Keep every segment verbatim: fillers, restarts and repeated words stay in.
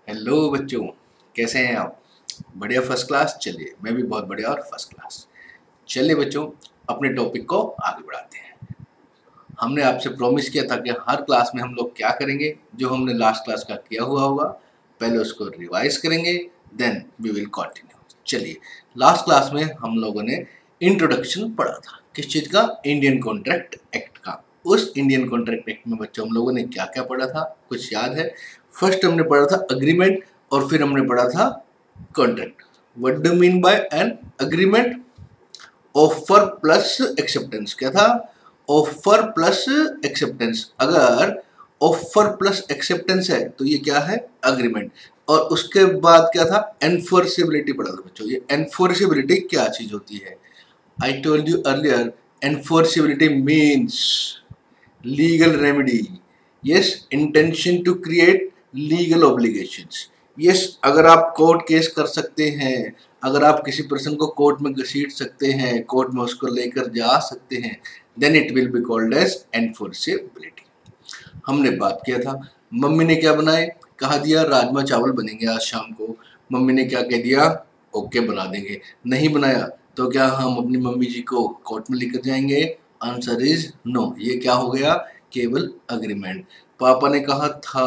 Hello बच्चों, कैसे हैं आप? बढ़िया, फर्स्ट क्लास। चलिए, मैं भी बहुत बढ़िया और फर्स्ट क्लास। चलिए बच्चों, अपने टॉपिक को आगे बढ़ाते हैं। हमने आपसे प्रॉमिस किया था कि हर क्लास में हम लोग क्या करेंगे, जो हमने लास्ट क्लास का किया हुआ होगा पहले उसको रिवाइज करेंगे, देन वी विल कंटिन्यू। चलिए, लास्ट क्लास में हम लोगों ने इंट्रोडक्शन पढ़ा था। किस चीज़ का? इंडियन कॉन्ट्रैक्ट एक्ट का। उस इंडियन कॉन्ट्रैक्ट एक्ट में बच्चों हम लोगों ने क्या क्या पढ़ा था, कुछ याद है? फर्स्ट हमने पढ़ा था अग्रीमेंट, और फिर हमने पढ़ा था contract. What do mean by an agreement? Offer plus acceptance. क्या था? Offer plus acceptance. अगर ऑफर प्लस एक्सेप्टेंस है तो ये क्या है? अग्रीमेंट। और उसके बाद क्या था? एनफोर्सेबिलिटी पढ़ा था बच्चों। ये एनफोर्सेबिलिटी क्या चीज होती है? I told you earlier, enforceability means legal remedy. Yes, intention to create legal obligations. Yes, अगर आप कोर्ट केस कर सकते हैं, अगर आप किसी पर्सन को कोर्ट में घसीट सकते हैं, कोर्ट में उसको लेकर जा सकते हैं, then it will be called as enforceability. हमने बात किया था, मम्मी ने क्या बनाए? कहा दिया राजमा चावल बनेंगे आज शाम को। मम्मी ने क्या कह दिया? ओके, बना देंगे। नहीं बनाया तो क्या हम अपनी मम्मी जी को कोर्ट में लेकर जाएंगे? Answer is no. ये क्या हो गया? केवल अग्रीमेंट। पापा ने कहा था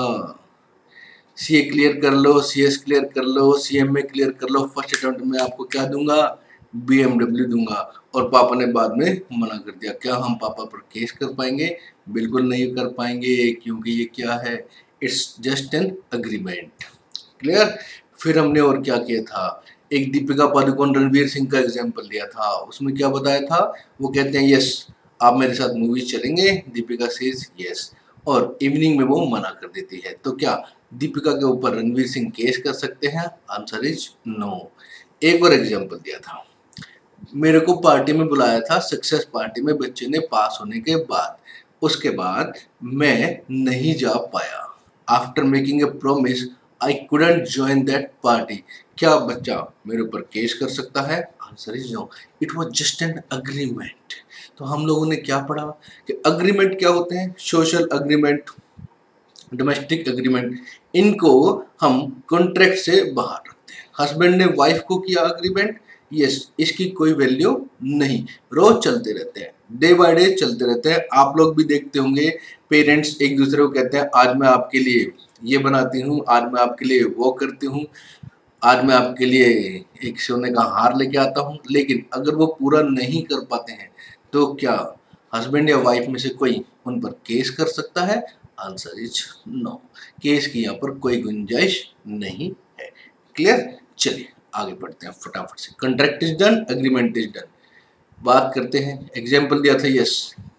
सीए क्लियर कर लो, सीएस क्लियर कर लो, सीएमए क्लियर कर लो, फर्स्ट अटेम्प्ट में आपको क्या दूंगा? बीएमडब्ल्यू दूंगा। और पापा ने बाद में मना कर दिया। क्या हम पापा पर केस कर पाएंगे? बिल्कुल नहीं कर पाएंगे, क्योंकि ये क्या है? It's just an agreement. Clear? फिर हमने और क्या किया था? एक दीपिका पादुकोण रणवीर सिंह का एग्जाम्पल लिया था। उसमें क्या बताया था? वो कहते हैं यस आप मेरे साथ मूवीज चलेंगे, दीपिका सेज यस, और इवनिंग में वो मना कर देती है। तो क्या दीपिका के ऊपर रणवीर सिंह केस कर सकते हैं? Answer is no. एक और एग्जाम्पल दिया था, मेरे को पार्टी में बुलाया था, सक्सेस पार्टी में, बच्चे ने पास होने के बाद। उसके बाद मैं नहीं जा पाया। After making a promise I couldn't join that party. क्या बच्चा मेरे ऊपर केस कर सकता है? Answer is no. It was just an agreement. तो हम लोगों ने क्या पढ़ा कि अग्रीमेंट क्या होते हैं? सोशल अग्रीमेंट, डोमेस्टिक एग्रीमेंट, इनको हम कॉन्ट्रैक्ट से बाहर रखते हैं। हस्बैंड ने वाइफ को किया अग्रीमेंट, यस, इसकी कोई वैल्यू नहीं, रोज चलते रहते हैं, डे बाय डे चलते रहते हैं। आप लोग भी देखते होंगे, पेरेंट्स एक दूसरे को कहते हैं आज मैं आपके लिए ये बनाती हूँ, आज मैं आपके लिए वो करती हूँ, आज मैं आपके लिए एक सोने का हार लेके आता हूँ। लेकिन अगर वो पूरा नहीं कर पाते हैं तो क्या हस्बैंड या वाइफ में से कोई उन पर केस कर सकता है? Answer is no. केस की यहाँ पर कोई गुंजाइश नहीं है। क्लियर? चलिए आगे बढ़ते हैं फटाफट से। Contract is done, agreement is done. बात करते हैं, एग्जाम्पल दिया था यस,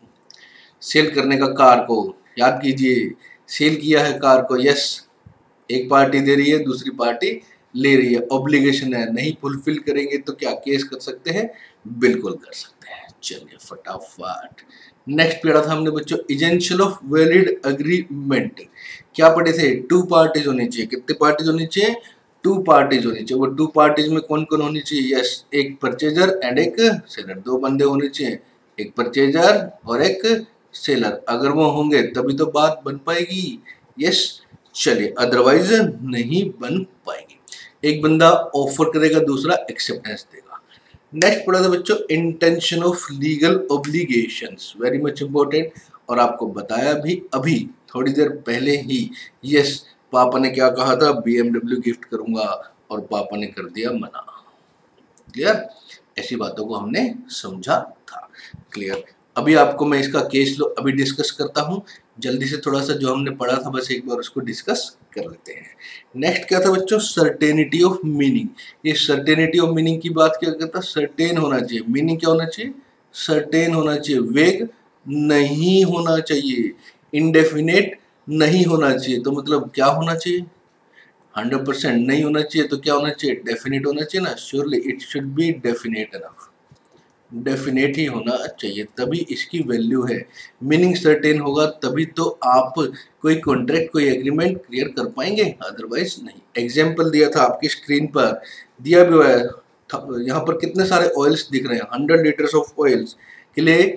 सेल करने का कार को, याद कीजिए, सेल किया है कार को, यस, एक पार्टी दे रही है, दूसरी पार्टी ले रही है, ऑब्लिगेशन है, नहीं फुलफिल करेंगे तो क्या केस कर सकते हैं? बिल्कुल कर सकते हैं। चलिए फटाफट नेक्स्ट पढ़ा था हमने बच्चों, एजेंशियल ऑफ वैलिड अग्रीमेंट। क्या पढ़े थे? टू पार्टीज होनी चाहिए। कितने पार्टीज होनी चाहिए? टू पार्टीज होनी चाहिए। वो टू पार्टीज में कौन कौन होनी चाहिए? यस, एक परचेजर एंड एक सेलर, दो बंदे होने चाहिए, एक परचेजर और एक सेलर। अगर वो होंगे तभी तो बात बन पाएगी। यस, चलिए, अदरवाइज नहीं बन पाएगी। एक बंदा ऑफर करेगा, दूसरा एक्सेप्टेंस देगा। नेक्स्ट पढ़ा था बच्चों, intention of legal obligations, very much important. और आपको बताया भी अभी थोड़ी देर पहले ही, यस, पापा ने क्या कहा था? बीएमडब्ल्यू गिफ्ट करूंगा, और पापा ने कर दिया मना। क्लियर? ऐसी बातों को हमने समझा था। क्लियर? अभी आपको मैं इसका केस लो अभी डिस्कस करता हूँ। जल्दी से थोड़ा सा जो हमने पढ़ा था बस एक बार उसको डिस्कस कर लेते हैं। नेक्स्ट क्या था बच्चों? Certainty of meaning. ये सर्टेनिटी ऑफ मीनिंग की बात क्या करता है? सर्टेन होना चाहिए। मीनिंग क्या होना चाहिए? सर्टेन होना चाहिए। वेग नहीं होना चाहिए। इनडेफिनेट नहीं होना चाहिए। तो मतलब क्या होना चाहिए? हंड्रेड परसेंट नहीं होना चाहिए। तो क्या होना चाहिए? डेफिनेट होना चाहिए ना। Surely it should be definite enough. Definite ही होना चाहिए, तभी इसकी वैल्यू है। मीनिंग सर्टेन होगा तभी तो आप कोई कॉन्ट्रैक्ट, कोई एग्रीमेंट क्लियर कर पाएंगे, अदरवाइज नहीं। एग्जाम्पल दिया था आपकी स्क्रीन पर, दिया भी हुआ है। यहाँ पर कितने सारे ऑयल्स दिख रहे हैं? हंड्रेड लीटर्स ऑफ ऑयल्स के लिए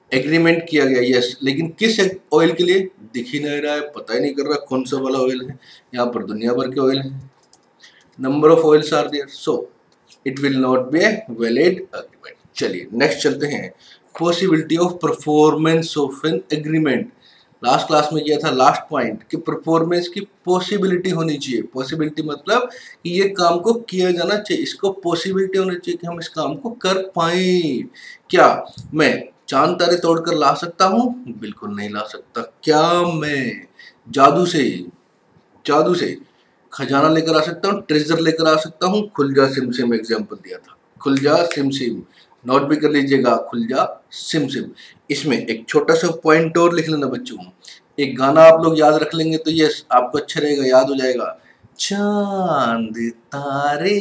एग्रीमेंट किया गया, यस, लेकिन किस ऑयल के लिए दिख ही नहीं रहा है, पता ही नहीं कर रहा कौन सा वाला ऑयल है। यहाँ पर दुनिया भर के ऑयल है, number of oils are there, so it will not be a valid agreement. चलिए नेक्स्ट चलते हैं, possibility of performance of an agreement. Last class में किया था लास्ट पॉइंट कि परफॉर्मेंस की पॉसिबिलिटी होनी चाहिए। पॉसिबिलिटी मतलब कि ये काम को किया जाना चाहिए, इसको पॉसिबिलिटी होनी चाहिए कि हम इस काम को कर पाए। क्या मैं चांद तारे तोड़कर ला सकता हूँ? बिल्कुल नहीं ला सकता। क्या मैं जादू से जादू से खजाना लेकर आ सकता हूँ, ट्रेजर लेकर आ सकता हूँ? खुल जा सिम सिम एग्जाम्पल दिया था, खुल जा सिम सिम, नोट भी कर लीजिएगा, खुल जा सिम सिम। इसमें एक छोटा सा पॉइंट और लिख लेना बच्चों, एक गाना आप लोग याद रख लेंगे तो ये आपको अच्छा रहेगा, याद हो जाएगा। चांद तारे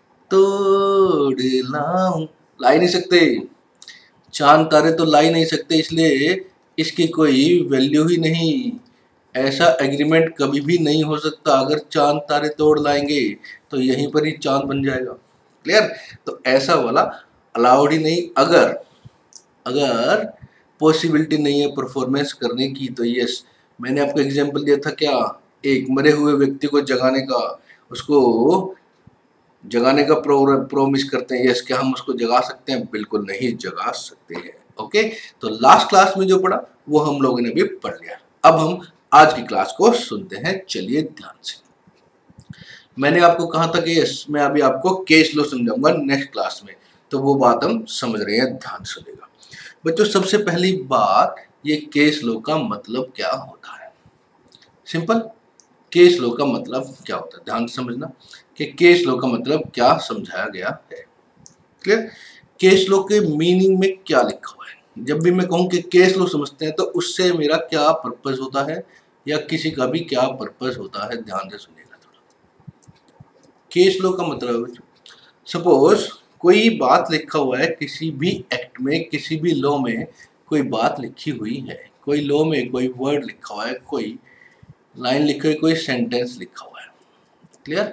तोड़ लाऊं, ला ही नहीं सकते, चांद तारे तो ला ही नहीं सकते, इसलिए इसकी कोई वैल्यू ही नहीं। ऐसा एग्रीमेंट कभी भी नहीं हो सकता। अगर चांद तारे तोड़ लाएंगे तो यहीं पर ही चांद बन जाएगा। क्लियर? तो ऐसा वाला अलाउड ही नहीं। अगर अगर पॉसिबिलिटी नहीं है परफॉर्मेंस करने की तो यस, मैंने आपको एग्जांपल दिया था क्या, एक मरे हुए व्यक्ति को जगाने का, उसको जगाने का प्रोमिस करते हैं, यस, क्या हम उसको जगा सकते हैं? बिल्कुल नहीं जगा सकते हैं। ओके, तो लास्ट क्लास में जो पढ़ा वो हम लोगों ने भी पढ़ लिया। अब हम आज की क्लास को सुनते हैं, चलिए ध्यान से। मैंने आपको कहा था कि यस, मैं अभी आपको केस लॉ समझाऊंगा नेक्स्ट क्लास में, तो वो बात हम समझ रहे हैं, ध्यान सुनेगा बच्चों। सबसे पहली बात, ये केस लॉ का मतलब क्या होता है? सिंपल, केस लॉ का मतलब क्या होता है, ध्यान से समझना कि केस लॉ का मतलब क्या समझाया गया है। क्लियर? केस लॉ के मीनिंग में क्या लिखा हुआ है। जब भी मैं कहूँ कि केस लॉ समझते हैं तो उससे मेरा क्या पर्पस होता है या किसी का भी क्या पर्पस होता है, ध्यान से सुनिएगा थोड़ा। केस लॉ का मतलब, सपोज कोई बात लिखा हुआ है किसी भी एक्ट में, किसी भी लॉ में कोई बात लिखी हुई है, कोई लॉ में कोई वर्ड लिखा हुआ है, कोई लाइन लिखी हुई, कोई सेंटेंस लिखा हुआ है। क्लियर?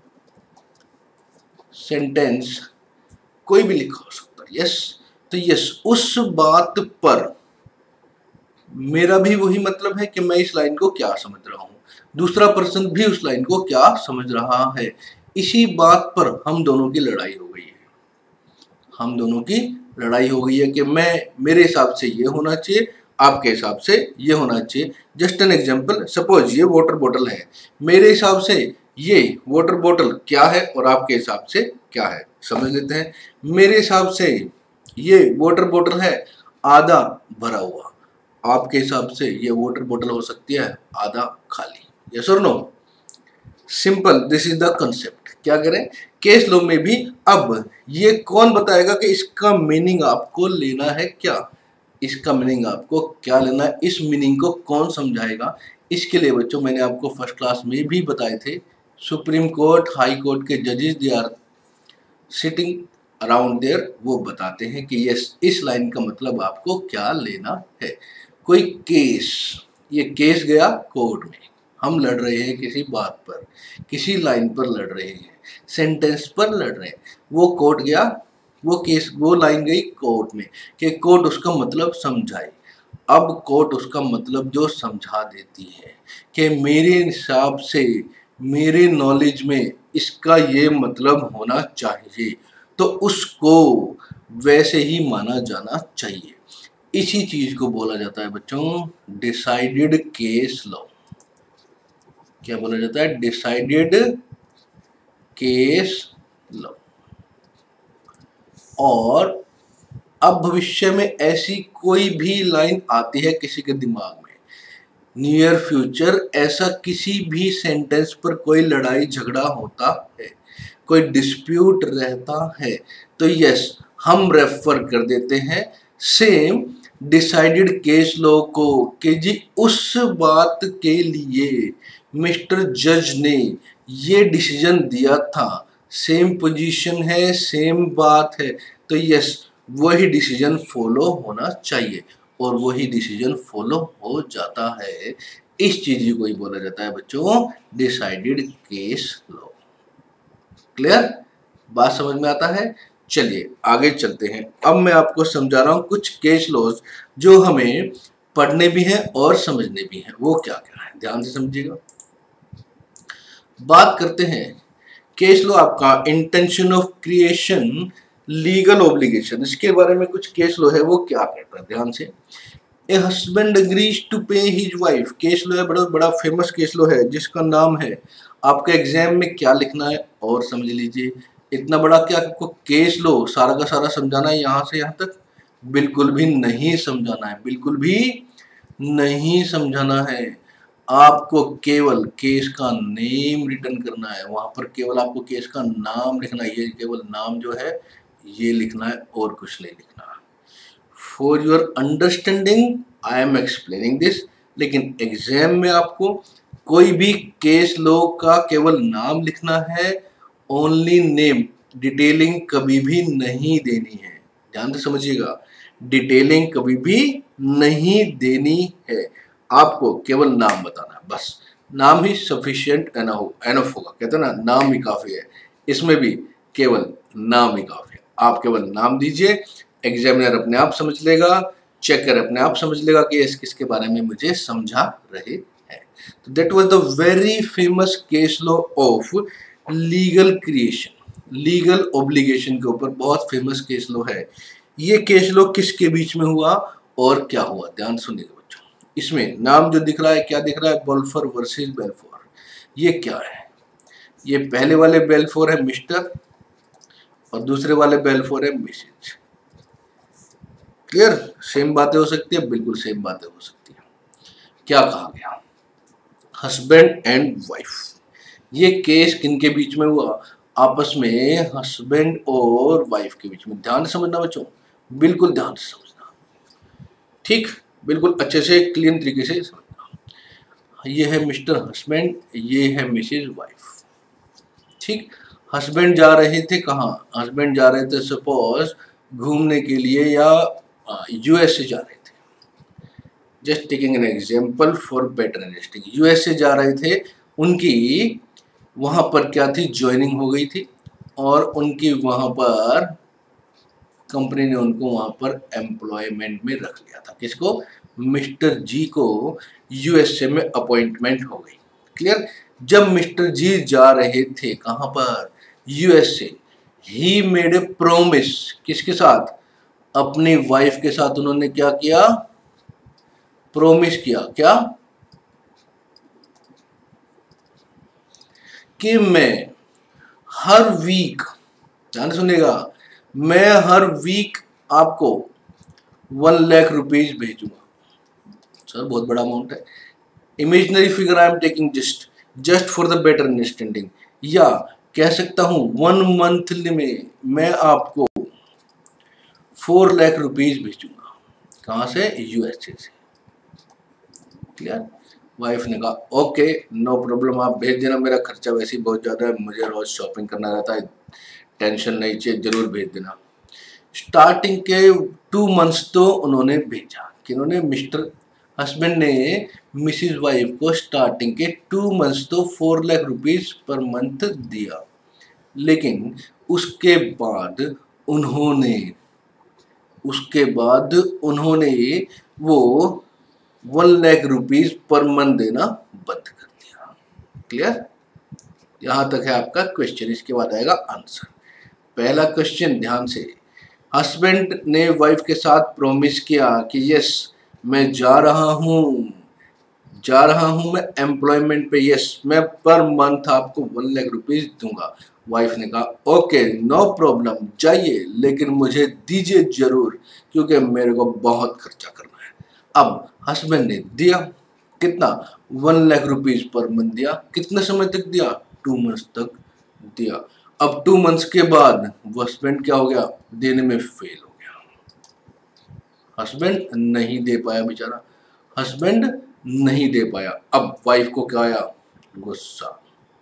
सेंटेंस कोई भी लिखा हो सकता है, यस। तो यस, उस बात पर मेरा भी वही मतलब है कि मैं इस लाइन को क्या समझ रहा हूँ, दूसरा पर्सन भी उस लाइन को क्या समझ रहा है। इसी बात पर हम दोनों की लड़ाई हो गई है, हम दोनों की लड़ाई हो गई है कि मैं, मेरे हिसाब से ये होना चाहिए, आपके हिसाब से ये होना चाहिए। जस्ट एन एग्जांपल, सपोज ये वाटर बॉटल है, मेरे हिसाब से ये वाटर बॉटल क्या है और आपके हिसाब से क्या है, समझ लेते हैं। मेरे हिसाब से ये वाटर बॉटल है आधा भरा हुआ, आपके हिसाब से ये वाटर बॉटल हो सकती है आधा खाली। यस और no? Simple, this is the concept. क्या करें केस लॉ में भी। अब ये कौन बताएगा कि इसका मीनिंग आपको लेना है क्या, इसका मीनिंग आपको क्या लेना है, इस मीनिंग को कौन समझाएगा? इसके लिए बच्चों मैंने आपको फर्स्ट क्लास में भी बताए थे, सुप्रीम कोर्ट, हाई कोर्ट के जजेस they are sitting around there, वो बताते हैं कि यस, इस लाइन का मतलब आपको क्या लेना है। कोई केस, ये केस गया कोर्ट में, हम लड़ रहे हैं किसी बात पर, किसी लाइन पर लड़ रहे हैं, सेंटेंस पर लड़ रहे हैं, वो कोर्ट गया, वो केस, वो लाइन गई कोर्ट में कि कोर्ट उसका मतलब समझाए। अब कोर्ट उसका मतलब जो समझा देती है कि मेरे हिसाब से, मेरे नॉलेज में इसका ये मतलब होना चाहिए, तो उसको वैसे ही माना जाना चाहिए। इसी चीज को बोला जाता है बच्चों डिसाइडेड केस लॉ। क्या बोला जाता है? Decided case law. और अब भविष्य में ऐसी कोई भी लाइन आती है किसी के दिमाग में, नियर फ्यूचर ऐसा किसी भी सेंटेंस पर कोई लड़ाई झगड़ा होता है, कोई डिस्प्यूट रहता है, तो यस, हम रेफर कर देते हैं सेम डिसाइडेड केस लॉ को कि जी उस बात के लिए मिस्टर जज ने ये डिसीजन दिया था, सेम पोजीशन है, सेम बात है, तो यस, वही डिसीजन फॉलो होना चाहिए और वही डिसीजन फॉलो हो जाता है। इस चीज को ही बोला जाता है बच्चों डिसाइडेड केस लॉ। क्लियर? बात समझ में आता है? चलिए आगे चलते हैं। अब मैं आपको समझा रहा हूँ कुछ केस लॉज जो हमें पढ़ने भी हैं और समझने भी हैं। वो क्या क्या है, ध्यान से समझिएगा। बात करते हैं केस लॉ आपका intention of creation, legal obligation. इसके बारे में कुछ केस लॉ है, वो क्या कहता है, ध्यान से। A husband agrees to pay his wife, case law है, बड़ा बड़ा फेमस केस लॉ है जिसका नाम है, आपका एग्जाम में क्या लिखना है और समझ लीजिए। इतना बड़ा क्या आपको केस लॉ सारा का सारा समझाना है यहाँ से यहाँ तक? बिल्कुल भी नहीं समझाना है, बिल्कुल भी नहीं समझाना है। आपको केवल केस का नेम रिटर्न करना है, वहां पर केवल आपको केस का नाम लिखना है, ये केवल नाम जो है ये लिखना है और कुछ नहीं लिखना। For your understanding I am explaining this, लेकिन एग्जाम में आपको कोई भी केस लॉ का केवल नाम लिखना है, ओनली नेम, डिटेलिंग कभी भी नहीं देनी है। ध्यान से समझिएगा, डिटेलिंग कभी भी नहीं देनी है, आपको केवल नाम बताना है, बस नाम ही सफिशिएंट एनफ होगा, कहते हैं ना नाम ही काफ़ी है। इसमें भी केवल नाम ही काफ़ी है, आप केवल नाम दीजिए, एग्जामिनर अपने आप समझ लेगा, चेकर अपने आप समझ लेगा कि इस किसके बारे में मुझे समझा रहे हैं। तो that was the very famous case law of legal creation, legal obligation के ऊपर बहुत फेमस केस लॉ है। ये केस लॉ किसके बीच में हुआ और क्या हुआ, ध्यान सुनिएगा बच्चों। इसमें नाम जो दिख रहा है, क्या दिख रहा है, बोल्फर वर्सेस बेल्फोर। ये क्या है, ये पहले वाले बेल्फोर है मिस्टर और दूसरे वाले बेल्फोर है मिसेज। क्लियर, सेम बातें हो सकती है, बिल्कुल सेम बातें हो सकती है। क्या कहा गया, हस्बैंड एंड वाइफ। ये केस किनके बीच में हुआ, आपस में हस्बैंड और वाइफ के बीच में। ध्यान से समझना बच्चों, बिल्कुल ध्यान से समझना, ठीक, बिल्कुल अच्छे से क्लीन तरीके से समझना। ये है मिस्टर हस्बैंड, ये है मिसेज वाइफ, ठीक। हस्बैंड जा रहे थे कहाँ, हस्बैंड जा रहे थे सपोज घूमने के लिए या यूएसए जा रहे थे, just taking an example for better understanding. USA जा रहे थे, उनकी वहाँ पर क्या थी, ज्वाइनिंग हो गई थी और उनकी वहाँ पर कंपनी ने उनको वहाँ पर एम्प्लॉयमेंट में रख लिया था। किसको, मिस्टर जी को यूएसए में अपॉइंटमेंट हो गई। क्लियर, जब मिस्टर जी जा रहे थे कहाँ पर, USA, he made a promise, किसके साथ, अपनी वाइफ के साथ उन्होंने क्या किया, प्रोमिस किया, क्या, कि मैं हर वीक, ध्यान सुनिएगा, मैं हर वीक आपको वन लाख रुपीज भेजूंगा। सर बहुत बड़ा अमाउंट है, imaginary figure I am taking just just for the better understanding, या कह सकता हूं वन मंथली में मैं आपको फोर लाख रुपीज भेजूंगा। कहां से, यूएसए से। क्लियर, वाइफ ने कहा ओके नो प्रॉब्लम, आप भेज देना, मेरा खर्चा वैसे ही बहुत ज़्यादा है, मुझे रोज शॉपिंग करना रहता है, टेंशन नहीं चाहिए, जरूर भेज देना। स्टार्टिंग के टू मंथ्स तो उन्होंने भेजा, कि उन्होंने मिस्टर हस्बैंड ने मिसिज वाइफ को स्टार्टिंग के टू मंथ्स तो four lakh rupees per month दिया, लेकिन उसके बाद उन्होंने उसके बाद उन्होंने वो one lakh rupees per month देना बंद कर दिया। क्लियर, यहां तक है आपका क्वेश्चन, इसके बाद आएगा आंसर। पहला क्वेश्चन ध्यान से, हस्बैंड ने वाइफ के साथ प्रॉमिस किया कि यस मैं जा रहा हूं जा रहा हूं मैं एम्प्लॉयमेंट पे, यस मैं पर मंथ आपको वन लाख रुपीज दूंगा। वाइफ ने कहा ओके नो प्रॉब्लम, जाइए, लेकिन मुझे दीजिए जरूर, क्योंकि मेरे को बहुत खर्चा करना है। अब हस्बैंड ने दिया, कितना, one lakh rupees per month दिया। कितने समय तक दिया, टू मंथ्स तक दिया। अब टू मंथ्स के बाद हस्बैंड क्या हो गया, देने में फेल हो गया, हस्बैंड नहीं दे पाया बेचारा, हस्बैंड नहीं दे पाया। अब वाइफ को क्या आया, गुस्सा,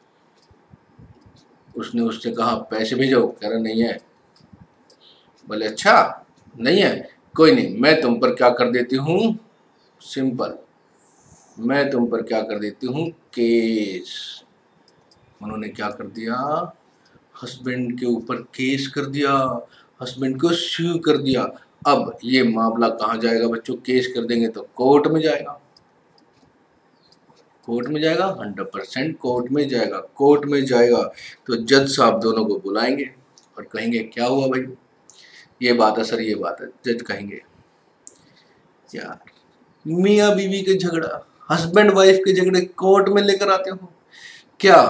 उसने उससे कहा पैसे भेजो, कह रहा नहीं है। बोले अच्छा नहीं है, कोई नहीं, मैं तुम पर क्या कर देती हूँ, सिंपल, मैं तुम पर क्या कर देती हूँ, केस। उन्होंने क्या कर दिया, हस्बैंड के ऊपर केस कर दिया, हस्बैंड को स्यू कर दिया। अब ये मामला कहाँ जाएगा बच्चों? केस कर देंगे तो कोर्ट में जाएगा, कोर्ट में जाएगा, हंड्रेड परसेंट कोर्ट में जाएगा। कोर्ट में जाएगा तो जज साहब दोनों को बुलाएंगे और कहेंगे क्या हुआ भाई, ये बात है सर, ये बात है। जज कहेंगे यार मियाँ बीवी के झगड़ा, हस्बैंड वाइफ के झगड़े कोर्ट में लेकर आते हो क्या?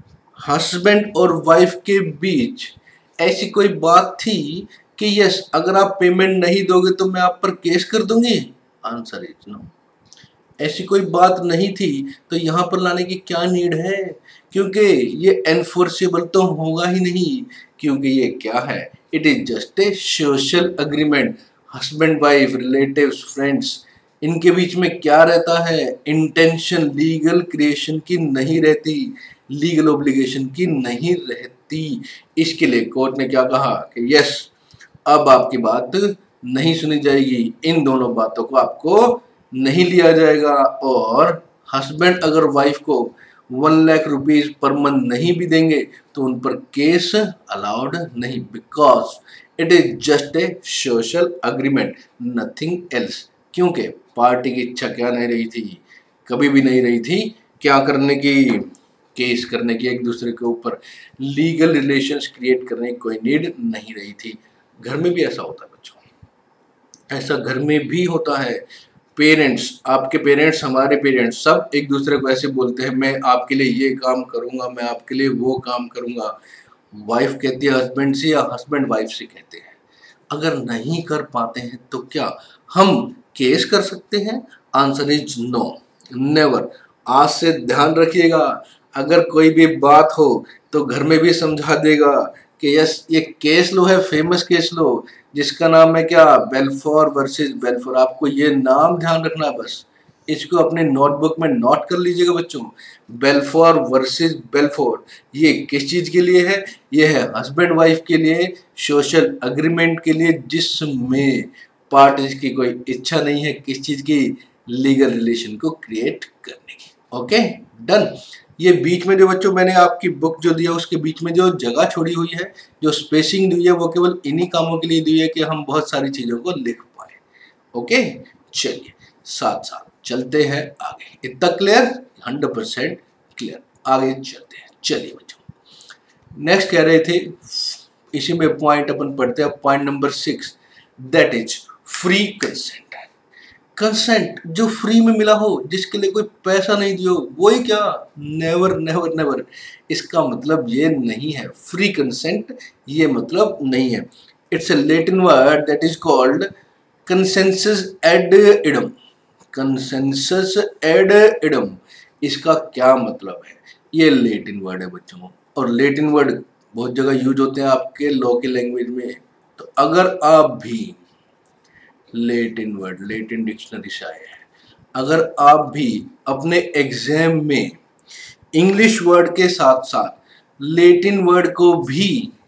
हस्बैंड और वाइफ के बीच ऐसी कोई बात थी कि यस अगर आप पेमेंट नहीं दोगे तो मैं आप पर केस कर दूंगी? Answer is no. ऐसी कोई बात नहीं थी, तो यहाँ पर लाने की क्या नीड है? क्योंकि ये एनफोर्सेबल तो होगा ही नहीं, क्योंकि ये क्या है, it is just a social agreement. Husband wife, relatives, friends, इनके बीच में क्या रहता है? इंटेंशन लीगल क्रिएशन की नहीं रहती, लीगल ऑब्लिगेशन की नहीं रहती। इसके लिए कोर्ट ने क्या कहा कि यस अब आपकी बात नहीं सुनी जाएगी, इन दोनों बातों को आपको नहीं लिया जाएगा। और हस्बैंड अगर वाइफ को one lakh rupees per month नहीं भी देंगे तो उन पर केस अलाउड नहीं, because it is just a social agreement, nothing else. क्योंकि पार्टी की इच्छा क्या नहीं रही थी, कभी भी नहीं रही थी, क्या करने की? केस करने की, एक दूसरे के ऊपर लीगल रिलेशंस क्रिएट करने की कोई नीड नहीं रही थी। घर में भी ऐसा होता है बच्चों, ऐसा घर में भी होता है। पेरेंट्स, आपके पेरेंट्स, हमारे पेरेंट्स, सब एक दूसरे को ऐसे बोलते हैं मैं आपके लिए ये काम करूंगा, मैं आपके लिए वो काम करूंगा। वाइफ कहती है हस्बैंड से या हस्बैंड वाइफ से कहते हैं। अगर नहीं कर पाते हैं तो क्या हम केस कर सकते हैं? Answer is no, never. आज से ध्यान रखिएगा, अगर कोई भी बात हो तो घर में भी समझा देगा कि यस ये केस लो है, फेमस केस लो, जिसका नाम है क्या? Balfour versus Balfour. आपको ये नाम ध्यान रखना है, बस इसको अपने नोटबुक में नोट कर लीजिएगा बच्चों। बेल्फोर वर्सेस बेल्फोर, ये किस चीज के लिए है? ये है हस्बैंड वाइफ के लिए, सोशल अग्रीमेंट के लिए, जिसमें पार्टीज की कोई इच्छा नहीं है किस चीज की? लीगल रिलेशन को क्रिएट करने की। Okay done. ये बीच में जो बच्चों मैंने आपकी बुक जो दिया उसके बीच में जो जगह छोड़ी हुई है, जो स्पेसिंग दी है, वो केवल इन्हीं कामों के लिए दी है कि हम बहुत सारी चीजों को लिख पाए। ओके चलिए साथ साथ चलते हैं आगे। इतना क्लियर? Hundred percent clear. आगे चलते हैं। चलिए बच्चों नेक्स्ट कह रहे थे, इसी में पॉइंट अपन पढ़ते हैं, point number six, that is free consent. Consent जो फ्री में मिला हो, जिसके लिए कोई पैसा नहीं दियो, वही क्या? Never never never. इसका मतलब ये नहीं है फ्री कंसेंट, ये मतलब नहीं है। It's a Latin word that is called consensus ad idem. Consensus ad idem, इसका क्या मतलब है? ये लैटिन वर्ड है बच्चों, और लैटिन वर्ड बहुत जगह यूज होते हैं आपके लॉ के लैंग्वेज में। तो अगर आप भी लैटिन वर्ड, लैटिन डिक्शनरी से आए हैं, अगर आप भी अपने एग्जाम में इंग्लिश वर्ड के साथ साथ लैटिन वर्ड को भी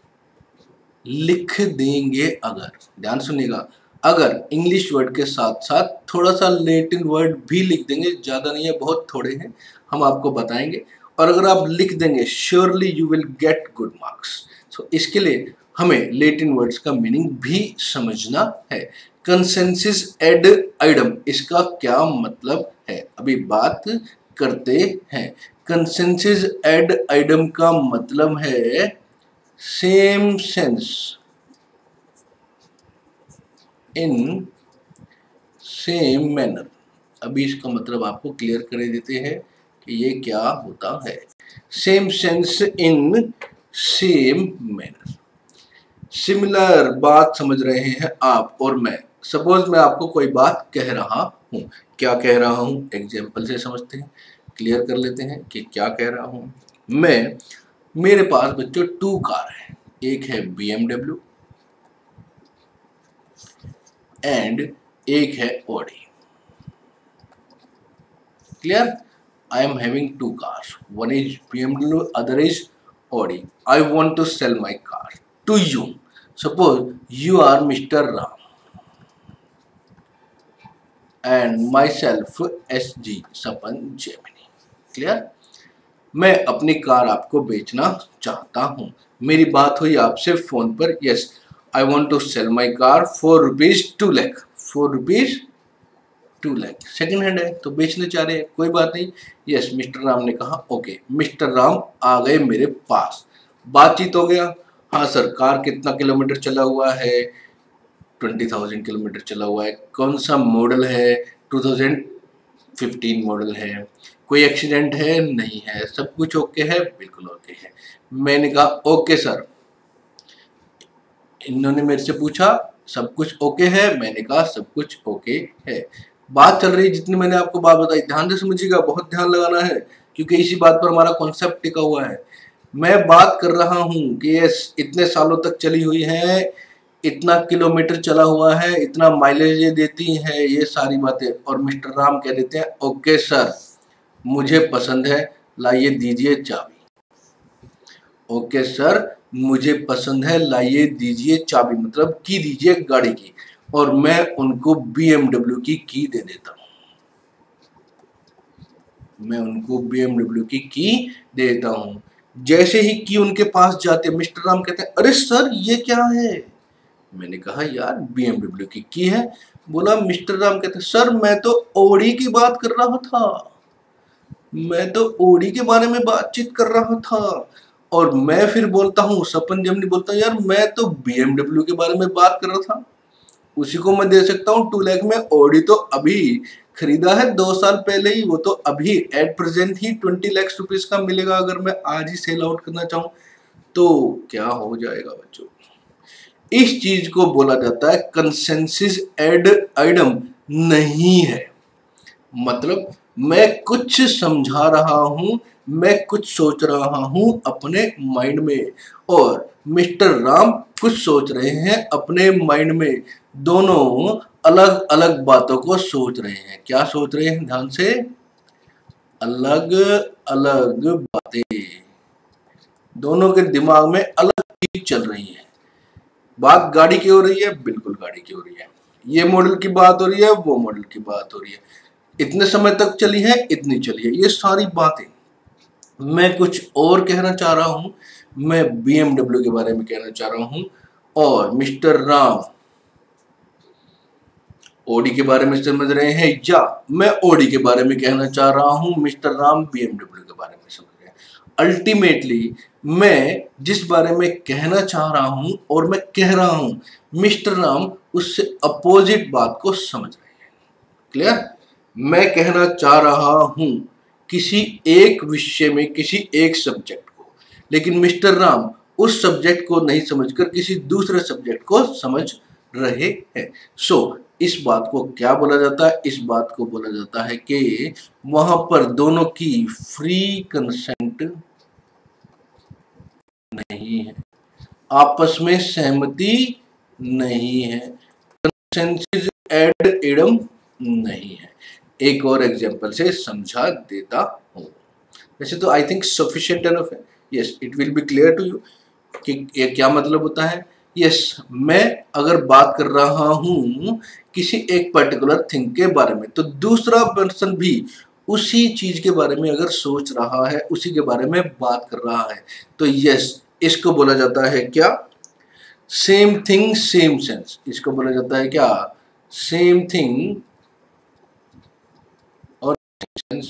लिख देंगे, अगर ध्यान सुनिएगा, अगर इंग्लिश वर्ड के साथ साथ थोड़ा सा लैटिन वर्ड भी लिख देंगे, ज़्यादा नहीं है, बहुत थोड़े हैं, हम आपको बताएंगे, और अगर आप लिख देंगे surely you will get good marks. So इसके लिए हमें लैटिन वर्ड्स का मीनिंग भी समझना है। कंसेंसस एड आइडम, इसका क्या मतलब है, अभी बात करते हैं। कंसेंसस एड आइडम का मतलब है same sense in same manner. अभी इसका मतलब आपको क्लियर कर देते हैं कि ये क्या होता है। Same sense in same manner, similar बात समझ रहे हैं आप और मैं। सपोज मैं आपको कोई बात कह रहा हूँ, क्या कह रहा हूँ एग्जाम्पल से समझते हैं, क्लियर कर लेते हैं कि क्या कह रहा हूँ मैं। मेरे पास बच्चों टू कार है, एक है बी एम डब्ल्यू एंड एक है Audi. Clear? I am having two cars, one is B M W, other is Audi. I want to sell my car to you. Suppose you are mister Ram and myself S G Sapan Gemini. Clear? मैं अपनी car आपको बेचना चाहता हूँ। मेरी बात हुई आपसे फ़ोन पर, yes I want to sell my car for rupees two lakh four rupees two lakh second hand है तो बेचने चाह रहे हैं, कोई बात नहीं। यस मिस्टर राम ने कहा ओके। मिस्टर राम आ गए मेरे पास, बातचीत हो गया। हाँ सर, कार कितना किलोमीटर चला हुआ है? ट्वेंटी थाउजेंड किलोमीटर चला हुआ है। कौन सा मॉडल है? टू थाउजेंड फिफ्टीन मॉडल है। कोई एक्सीडेंट है? नहीं है। सब कुछ ओके है? बिल्कुल ओके है। मैंने कहा ओके सर। इन्होंने मेरे से पूछा सब कुछ ओके है? मैंने कहा सब कुछ ओके है। बात चल रही, जितनी मैंने आपको बात बताई ध्यान से समझिएगा, बहुत ध्यान लगाना है क्योंकि इसी बात पर हमारा कॉन्सेप्ट टिका हुआ है। मैं बात कर रहा हूँ कि ये इतने सालों तक चली हुई है, इतना किलोमीटर चला हुआ है, इतना माइलेज ये देती है, ये सारी बातें। और मिस्टर राम कह देते हैं ओके सर, मुझे पसंद है, लाइए दीजिए चाबी। ओके सर, मुझे पसंद है, लाइए दीजिए चाबी, मतलब की दीजिए गाड़ी की। और मैं उनको बी एम डब्ल्यू की की दे देता हूँ। मैं उनको बी एम डब्ल्यू की की दे देता हूँ। जैसे ही की उनके पास जाते, मिस्टर राम कहते हैं अरे सर ये क्या है? मैंने कहा यार बी एम डब्ल्यू की की है। बोला मिस्टर राम कहते हैं सर मैं तो ओडी की बात कर रहा था, मैं तो ओडी के बारे में बातचीत कर रहा था। और मैं फिर बोलता हूँ, सपन जमनी बोलता हूँ यार मैं तो बी एम डब्ल्यू के बारे में बात कर रहा था, उसी को मैं दे सकता हूँ टू लैख में। ओडी तो अभी खरीदा है दो साल पहले ही, वो तो अभी एट प्रेजेंट ही ट्वेंटी लैक्स रुपीज का मिलेगा, अगर मैं आज ही सेल आउट करना चाहूँ तो क्या हो जाएगा बच्चों। इस चीज को बोला जाता है कंसेंसस एड आइडम नहीं है। मतलब मैं कुछ समझा रहा हूं, मैं कुछ सोच रहा हूं अपने माइंड में, और मिस्टर राम कुछ सोच रहे हैं अपने माइंड में। दोनों अलग अलग बातों को सोच रहे हैं। क्या सोच रहे हैं? ध्यान से, अलग अलग बातें। दोनों के दिमाग में अलग चीज चल रही है। बात गाड़ी की हो रही है, बिल्कुल गाड़ी की हो रही है। ये मॉडल की बात हो रही है, वो मॉडल की बात हो रही है। इतने समय तक चली है, इतनी चली है, ये सारी बातें। मैं कुछ और कहना चाह रहा हूं, मैं बी एम डब्ल्यू के बारे में कहना चाह रहा हूं, और मिस्टर राम ओडी के बारे में समझ रहे हैं, या मैं ओडी के बारे में कहना चाह रहा हूं, mister Ram B M W के बारे में समझ रहे हैं। अल्टीमेटली मैं जिस बारे में कहना चाह रहा हूं और मैं कह रहा हूं, मिस्टर राम उससे अपोजिट बात को समझ रहे हैं। क्लियर? मैं कहना चाह रहा हूं किसी एक विषय में, किसी एक सब्जेक्ट को, लेकिन मिस्टर राम उस सब्जेक्ट को नहीं समझकर किसी दूसरे सब्जेक्ट को समझ रहे हैं। सो so, इस बात को क्या बोला जाता है? इस बात को बोला जाता है कि वहां पर दोनों की फ्री कंसेंट नहीं है, आपस में सहमति नहीं है, कंसेंसस एड इडम नहीं है। एक और एग्जांपल से समझा देता हूँ। वैसे तो आई थिंक सफिशिएंट एनफ है। Yes it will be clear to you कि ये क्या मतलब होता है। यस yes, मैं अगर बात कर रहा हूँ किसी एक पर्टिकुलर थिंग के बारे में, तो दूसरा पर्सन भी उसी चीज के बारे में अगर सोच रहा है, उसी के बारे में बात कर रहा है, तो यस yes, इसको बोला जाता है क्या? Same thing same sense. इसको बोला जाता है क्या? सेम थिंग और सेंस।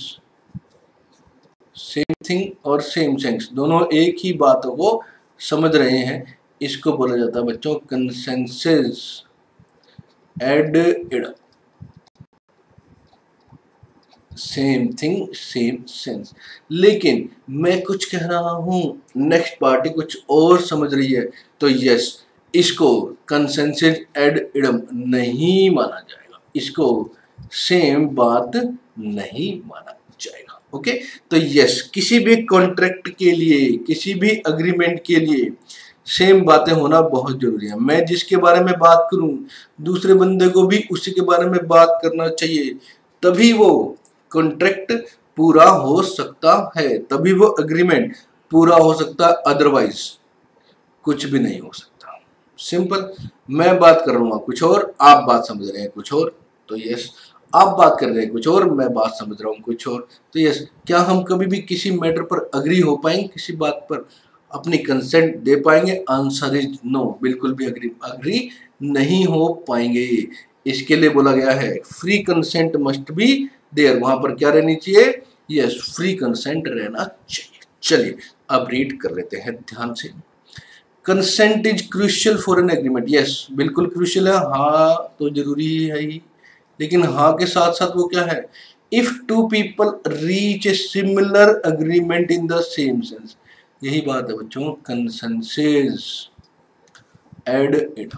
सेम थिंग और सेम सेंस, दोनों एक ही बातों को समझ रहे हैं। इसको बोला जाता है बच्चों consensus ad id. Same thing same sense. लेकिन मैं कुछ कह रहा हूं, नेक्स्ट पार्टी कुछ और समझ रही है, तो यस इसको कंसेंसस एड इडम नहीं माना जाएगा, इसको सेम बात नहीं माना जाएगा। Okay okay? तो यस किसी भी कॉन्ट्रैक्ट के लिए, किसी भी अग्रीमेंट के लिए सेम बातें होना बहुत जरूरी है। मैं जिसके बारे में बात करूं, दूसरे बंदे को भी उसी के बारे में बात करना चाहिए, तभी वो कॉन्ट्रैक्ट पूरा हो सकता है, तभी वो अग्रीमेंट पूरा हो सकता है, अदरवाइज कुछ भी नहीं हो सकता। सिंपल। मैं बात कर रहा हूँ कुछ और, आप बात समझ रहे हैं कुछ और, तो यस आप बात कर रहे हैं कुछ और, मैं बात समझ रहा हूँ कुछ और। तो यस, क्या हम कभी भी किसी मैटर पर अग्री हो पाएंगे, किसी बात पर अपनी कंसेंट दे पाएंगे? आंसर इज नो, बिल्कुल भी अग्री अग्री नहीं हो पाएंगे। इसके लिए बोला गया है free consent must be there, वहां पर क्या रहनी चाहिए? यस, फ्री कंसेंट रहना चाहिए। चलिए अब रीड कर लेते हैं ध्यान से। Consent is crucial for an agreement, yes बिल्कुल क्रूशियल है, हाँ तो जरूरी है ही, लेकिन हाँ के साथ साथ वो क्या है? If two people reach a similar agreement in the same sense, यही बात है बच्चों, consensus ad idem,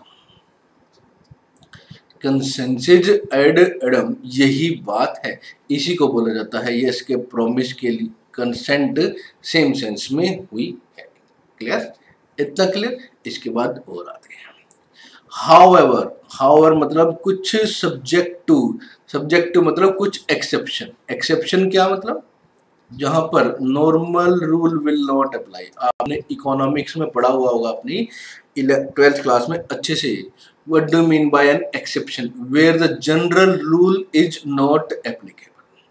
consensus ad idem, यही बात है, इसी को बोला जाता है यस के प्रॉमिस के लिए कंसेंट सेम सेंस में हुई है। क्लियर? इतना क्लियर? इसके बाद और आते हैं। हाउएवर, हाउएवर मतलब कुछ सब्जेक्ट टू, सब्जेक्ट टू मतलब कुछ एक्सेप्शन, एक्सेप्शन क्या मतलब? जहां पर normal rule will not apply. आपने इकोनॉमिक्स में पढ़ा हुआ होगा अपनी ट्वेल्थ क्लास में अच्छे से। What do mean by an exception? Where the general rule is not applicable,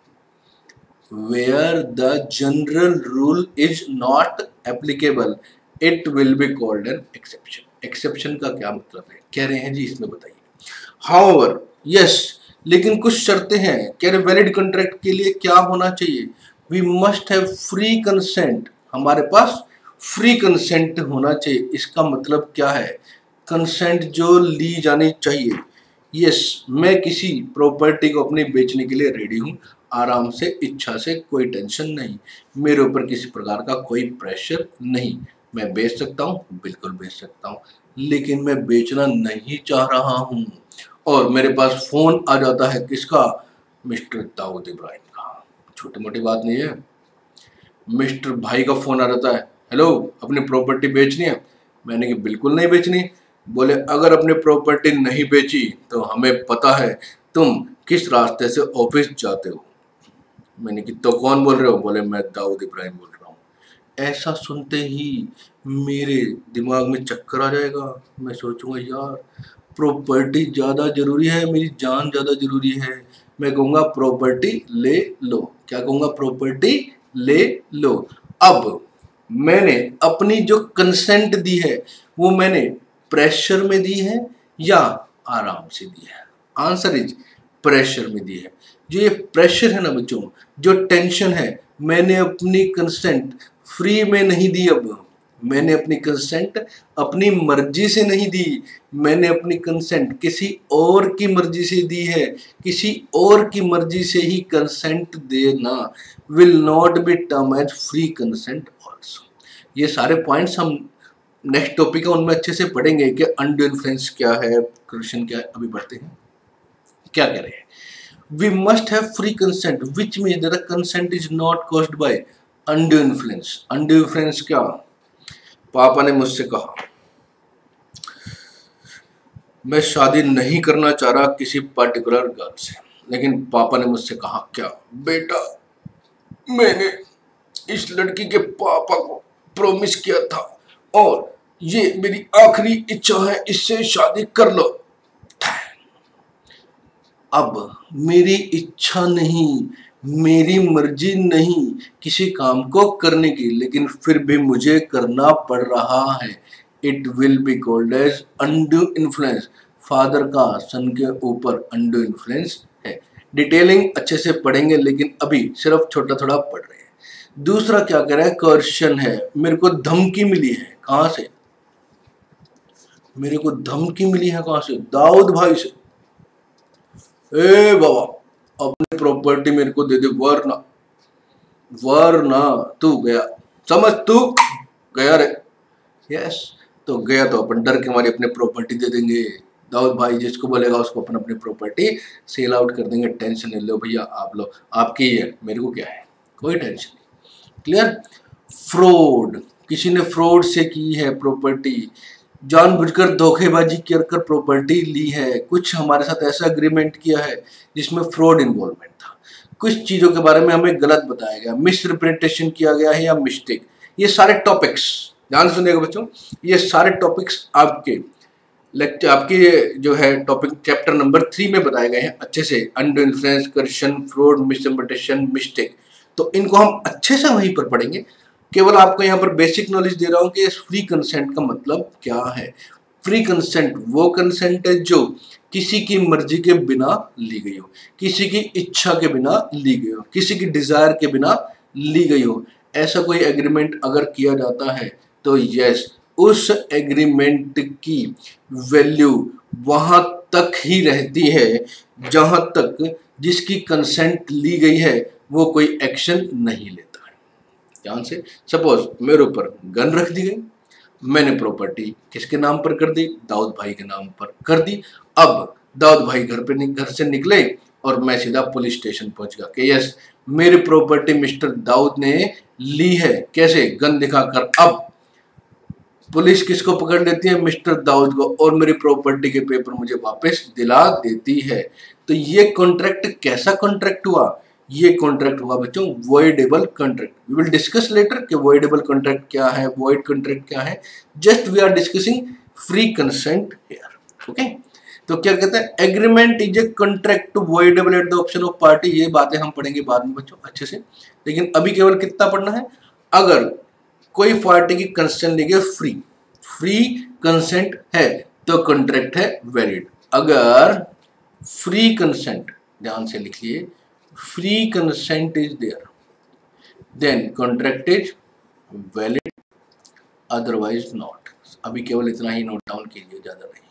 where the general rule is not applicable, it will be called an exception। exception का क्या मतलब है कह रहे हैं जी, इसमें बताइए। however, yes, लेकिन कुछ शर्तें हैं। कह रहे वैलिड कॉन्ट्रैक्ट के लिए क्या होना चाहिए? we must have free consent, हमारे पास फ्री कंसेंट होना चाहिए। इसका मतलब क्या है? कंसेंट जो ली जानी चाहिए। यस, मैं किसी प्रॉपर्टी को अपनी बेचने के लिए रेडी हूँ, आराम से, इच्छा से, कोई टेंशन नहीं, मेरे ऊपर किसी प्रकार का कोई प्रेशर नहीं, मैं बेच सकता हूँ, बिल्कुल बेच सकता हूँ, लेकिन मैं बेचना नहीं चाह रहा हूँ। और मेरे पास फोन आ जाता है किसका? मिस्टर दाऊद इब्राहिम का, छोटी मोटी बात नहीं है। मिस्टर भाई का फोन आ जाता है, हेलो अपनी प्रॉपर्टी बेचनी है। मैंने कहा बिल्कुल नहीं बेचनी। बोले अगर अपनी प्रॉपर्टी नहीं बेची तो हमें पता है तुम किस रास्ते से ऑफिस जाते हो। मैंने कि तो कौन बोल रहे हो? बोले मैं दाऊद इब्राहिम बोल रहा हूँ। ऐसा सुनते ही मेरे दिमाग में चक्कर आ जाएगा, मैं सोचूंगा यार प्रॉपर्टी ज़्यादा ज़रूरी है, मेरी जान ज़्यादा ज़रूरी है। मैं कहूँगा प्रॉपर्टी ले लो। क्या कहूँगा? प्रॉपर्टी ले लो। अब मैंने अपनी जो कंसेंट दी है वो मैंने प्रेशर में दी है या आराम से दी है? आंसर इज प्रेशर में दी है। जो ये प्रेशर है ना बच्चों, जो टेंशन है, मैंने अपनी कंसेंट फ्री में नहीं दी। अब मैंने अपनी कंसेंट अपनी मर्जी से नहीं दी, मैंने अपनी कंसेंट किसी और की मर्जी से दी है। किसी और की मर्जी से ही कंसेंट देना will not be termed as free consent also. ये सारे पॉइंट्स हम नेक्स्ट टॉपिक है उनमें अच्छे से पढ़ेंगे कि अनड्यू इन्फ्लुएंस क्या है, क्वेश्चन क्या है। अभी बढ़ते हैं, क्या कह रहे हैं? We must have free consent which means that the consent is not caused by undue influence. Undue influence क्या? पापा ने मुझसे कहा मैं शादी नहीं करना चाह रहा किसी पर्टिकुलर गर्ल से, लेकिन पापा ने मुझसे कहा क्या बेटा मैंने इस लड़की के पापा को प्रॉमिस किया था और ये मेरी आखिरी इच्छा है, इससे शादी कर लो। अब मेरी इच्छा नहीं, मेरी मर्जी नहीं किसी काम को करने की, लेकिन फिर भी मुझे करना पड़ रहा है। It will be called as undue influence. Father का सन के ऊपर अनड्यू इन्फ्लुएंस है। डिटेलिंग अच्छे से पढ़ेंगे, लेकिन अभी सिर्फ छोटा थोड़ा पढ़ रहे हैं। दूसरा क्या कह रहा है? कोर्शन है। मेरे को धमकी मिली है। कहां से? मेरे को धमकी मिली है कहां से? दाऊद भाई से। ए बाबा अपनी प्रॉपर्टी मेरे को दे दे, वरना वरना तू गया, समझ तू गया रे। यस, तो गया तो अपन डर के हमारी अपने प्रॉपर्टी दे देंगे। दाऊद भाई जिसको बोलेगा उसको अपन अपनी प्रॉपर्टी सेल आउट कर देंगे। टेंशन नहीं लो भैया, आप लो, आपकी ही है, मेरे को क्या है, कोई टेंशन नहीं। क्लियर? फ्रॉड, किसी ने फ्रॉड से की है प्रॉपर्टी, जानबूझकर धोखेबाजी कर कर प्रॉपर्टी ली है। कुछ हमारे साथ ऐसा एग्रीमेंट किया है जिसमें फ्रॉड इन्वॉल्वमेंट था, कुछ चीज़ों के बारे में हमें गलत बताया गया, मिस रिप्रेजेंटेशन किया गया है या मिस्टेक। ये सारे टॉपिक्स ध्यान सुनिएगा बच्चों, ये सारे टॉपिक्स आपके लेक्चर आपकी जो है टॉपिक चैप्टर नंबर थ्री में बताए गए हैं अच्छे से, under influence, corruption, fraud, misinterpretation, mistake. तो इनको हम अच्छे से वहीं पर पढ़ेंगे। केवल आपको यहाँ पर बेसिक नॉलेज दे रहा हूँ कि फ्री कंसेंट का मतलब क्या है। फ्री कंसेंट वो कंसेंट है जो किसी की मर्जी के बिना ली गई हो, किसी की इच्छा के बिना ली गई हो, किसी की डिजायर के बिना ली गई हो। ऐसा कोई एग्रीमेंट अगर किया जाता है तो यस, उस एग्रीमेंट की वैल्यू वहां तक ही रहती है जहां तक जिसकी कंसेंट ली गई है वो कोई एक्शन नहीं लेता है। ध्यान से, सपोज मेरे ऊपर गन रख दी गई, मैंने प्रॉपर्टी किसके नाम पर कर दी, दाऊद भाई के नाम पर कर दी। अब दाऊद भाई घर पे घर से निकले और मैं सीधा पुलिस स्टेशन पहुंच गया कि यस, मेरी प्रॉपर्टी मिस्टर दाऊद ने ली है। कैसे? गन दिखाकर। अब पुलिस किसको पकड़ लेती है? मिस्टर दाऊद को, और मेरी प्रॉपर्टी के पेपर मुझे वापस दिला देती है। तो ये कॉन्ट्रैक्ट कैसा कॉन्ट्रैक्ट हुआ? ये कॉन्ट्रैक्ट हुआ बच्चों voidable contract. We will discuss later कि वॉइडेबल कॉन्ट्रैक्ट क्या है, वॉइड कॉन्ट्रैक्ट क्या है। Just we are discussing free consent here. Okay, तो क्या कहते हैं, agreement is a contract voidable at the option of party. ये बातें हम पढ़ेंगे बाद में बच्चों अच्छे से, लेकिन अभी केवल कितना पढ़ना है, अगर कोई पार्टी की कंसेंट लेंगे फ्री, फ्री कंसेंट है तो कॉन्ट्रैक्ट है वैलिड। अगर फ्री कंसेंट, ध्यान से लिखिए, free consent is there then contract is valid, otherwise not. अभी केवल इतना ही नोट डाउन कीजिए, ज्यादा नहीं,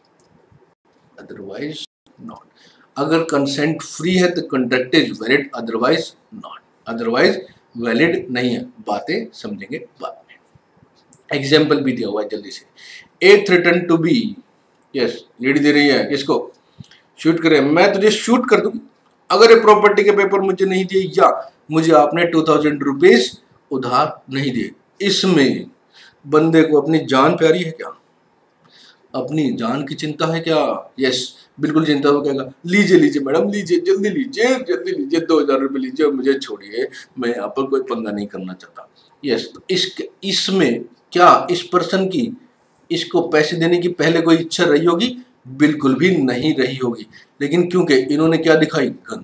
अदरवाइज नॉट। अगर कंसेंट फ्री है तो contract is valid, otherwise not, otherwise वैलिड नहीं है। बातें समझेंगे बाद में। एग्जाम्पल भी दिया हुआ है जल्दी से। A threaten to be, yes, lead दे रही है किसको? शूट करे, मैं तुझे शूट कर दूंगी अगर ये प्रॉपर्टी के पेपर मुझे नहीं दिए या मुझे आपने टू थाउजेंड रुपीज उधार नहीं दिए। इसमें बंदे को अपनी जान प्यारी है क्या? अपनी जान की चिंता है क्या? यस, बिल्कुल चिंता। हो कहेगा लीजिए लीजिए मैडम, लीजिए, जल्दी लीजिए, जल्दी लीजिए, दो हजार रुपये लीजिए और मुझे छोड़िए, मैं यहाँ पर कोई पंगा नहीं करना चाहता। यस, तो इस इसमें क्या इस पर्सन की इसको पैसे देने की पहले कोई इच्छा रही होगी? बिल्कुल भी नहीं रही होगी। लेकिन क्योंकि इन्होंने क्या दिखाई? गन।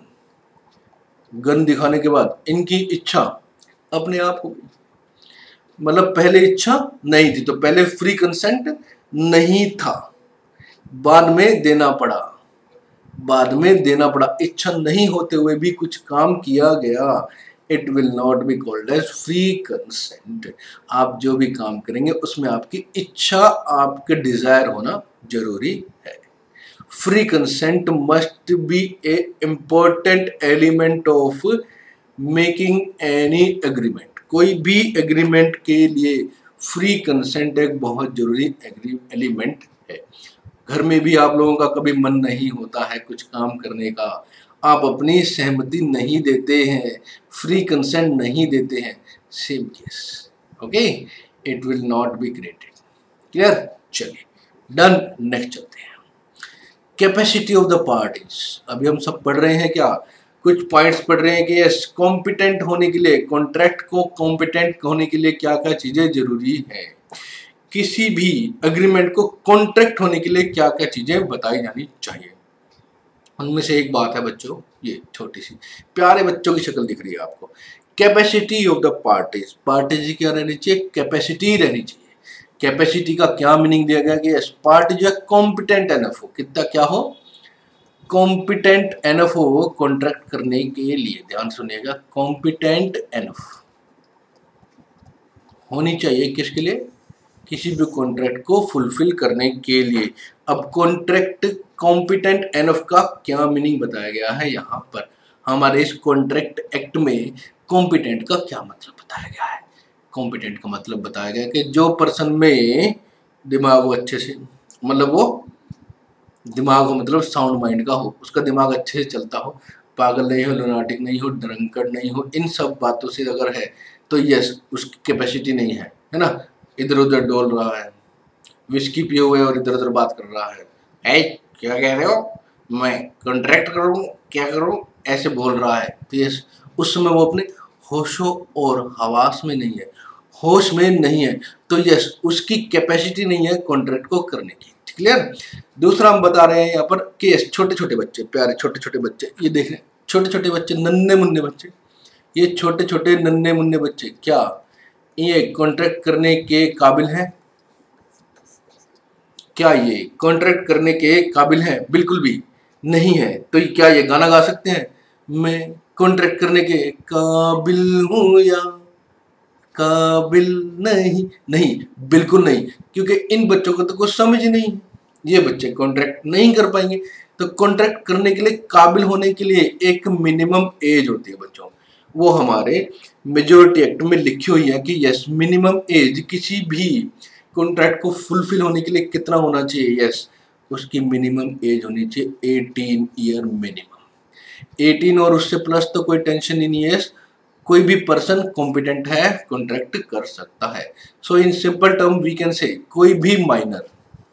गन दिखाने के बाद इनकी इच्छा अपने आप हो गई। मतलब पहले इच्छा नहीं थी, तो पहले फ्री कंसेंट नहीं था, बाद में देना पड़ा, बाद में देना पड़ा। इच्छा नहीं होते हुए भी कुछ काम किया गया, it will not be called as free consent. आप जो भी काम करेंगे उसमें आपकी इच्छा, आपके डिजायर होना जरूरी है। Free consent must be a important element of making any agreement. कोई भी एग्रीमेंट के लिए फ्री कंसेंट एक बहुत जरूरी एलिमेंट है। घर में भी आप लोगों का कभी मन नहीं होता है कुछ काम करने का, आप अपनी सहमति नहीं देते हैं, फ्री कंसेंट नहीं देते हैं, same case. Okay, it will not be granted. Clear? चलिए डन, नेक्स्ट चलते हैं। Capacity of the parties. अभी हम सब पढ़ रहे हैं क्या, कुछ पॉइंट्स पढ़ रहे हैं कि यस, कॉम्पिटेंट होने के लिए, कॉन्ट्रैक्ट को कॉम्पिटेंट होने के लिए क्या क्या चीजें जरूरी है, किसी भी एग्रीमेंट को कॉन्ट्रैक्ट होने के लिए क्या क्या चीजें बताई जानी चाहिए। उनमें से एक बात है बच्चों, ये छोटी सी प्यारे बच्चों की शक्ल दिख रही है आपको, capacity of the parties. Parties क्या रहनी चाहिए? कैपेसिटी रहनी चाहिए। कैपेसिटी का क्या मीनिंग दिया गया कि पार्टी जो है कॉम्पिटेंट एनफ हो, कितना क्या हो? कॉम्पिटेंट एनफ हो कॉन्ट्रैक्ट करने के लिए। ध्यान सुनिएगा, कॉम्पिटेंट एनफ होनी चाहिए किसके लिए? किसी भी कॉन्ट्रैक्ट को फुलफिल करने के लिए। अब कॉन्ट्रैक्ट कॉम्पिटेंट एनफ का क्या मीनिंग बताया गया है यहाँ पर? हमारे इस कॉन्ट्रैक्ट एक्ट में कॉम्पिटेंट का क्या मतलब बताया गया है? कॉम्पिटेंट का मतलब बताया गया कि जो पर्सन में दिमाग वो अच्छे से, मतलब वो दिमाग हो, मतलब साउंड माइंड का हो, उसका दिमाग अच्छे से चलता हो, पागल नहीं हो, लुनाटिक नहीं हो, ड्रंकर्ड नहीं हो, इन सब बातों से अगर है तो यस, उसकी कैपेसिटी नहीं है, है ना? इधर उधर डोल रहा है, विस्की पिए हुए और इधर उधर बात कर रहा है, ऐ क्या कह रहे हो, मैं कॉन्ट्रैक्ट करूँ, क्या करूँ, ऐसे बोल रहा है, तो यस, उस समय वो अपने होशो और हवास में नहीं है, होश में नहीं है, तो यस, उसकी कैपेसिटी नहीं है कॉन्ट्रैक्ट को करने की। क्लियर। दूसरा हम बता रहे हैं यहाँ पर कि छोटे छोटे बच्चे, प्यारे छोटे छोटे बच्चे, ये देख रहे हैं छोटे छोटे बच्चे, नन्हे मुन्ने बच्चे, ये छोटे छोटे नन्हे मुन्ने बच्चे क्या ये कॉन्ट्रैक्ट करने के काबिल हैं? क्या ये कॉन्ट्रैक्ट करने के काबिल हैं? बिल्कुल भी नहीं है। तो क्या ये गाना गा सकते हैं, मैं कॉन्ट्रैक्ट करने के काबिल हूँ या काबिल नहीं? नहीं, बिल्कुल नहीं, क्योंकि इन बच्चों को तो कुछ समझ ही नहीं, ये बच्चे कॉन्ट्रैक्ट नहीं कर पाएंगे। तो कॉन्ट्रैक्ट करने के लिए, काबिल होने के लिए एक मिनिमम एज होती है बच्चों, वो हमारे मेजोरिटी एक्ट में लिखी हुई है कि यस मिनिमम एज किसी भी कॉन्ट्रैक्ट को फुलफिल होने के लिए कितना होना चाहिए, यस उसकी मिनिमम एज होनी चाहिए एटीन ईयर मिनिमम। एटीन और उससे प्लस तो कोई टेंशन ही नहीं है, कोई भी पर्सन कॉम्पिटेंट है, कॉन्ट्रैक्ट कर सकता है। So in simple term we can say कोई भी माइनर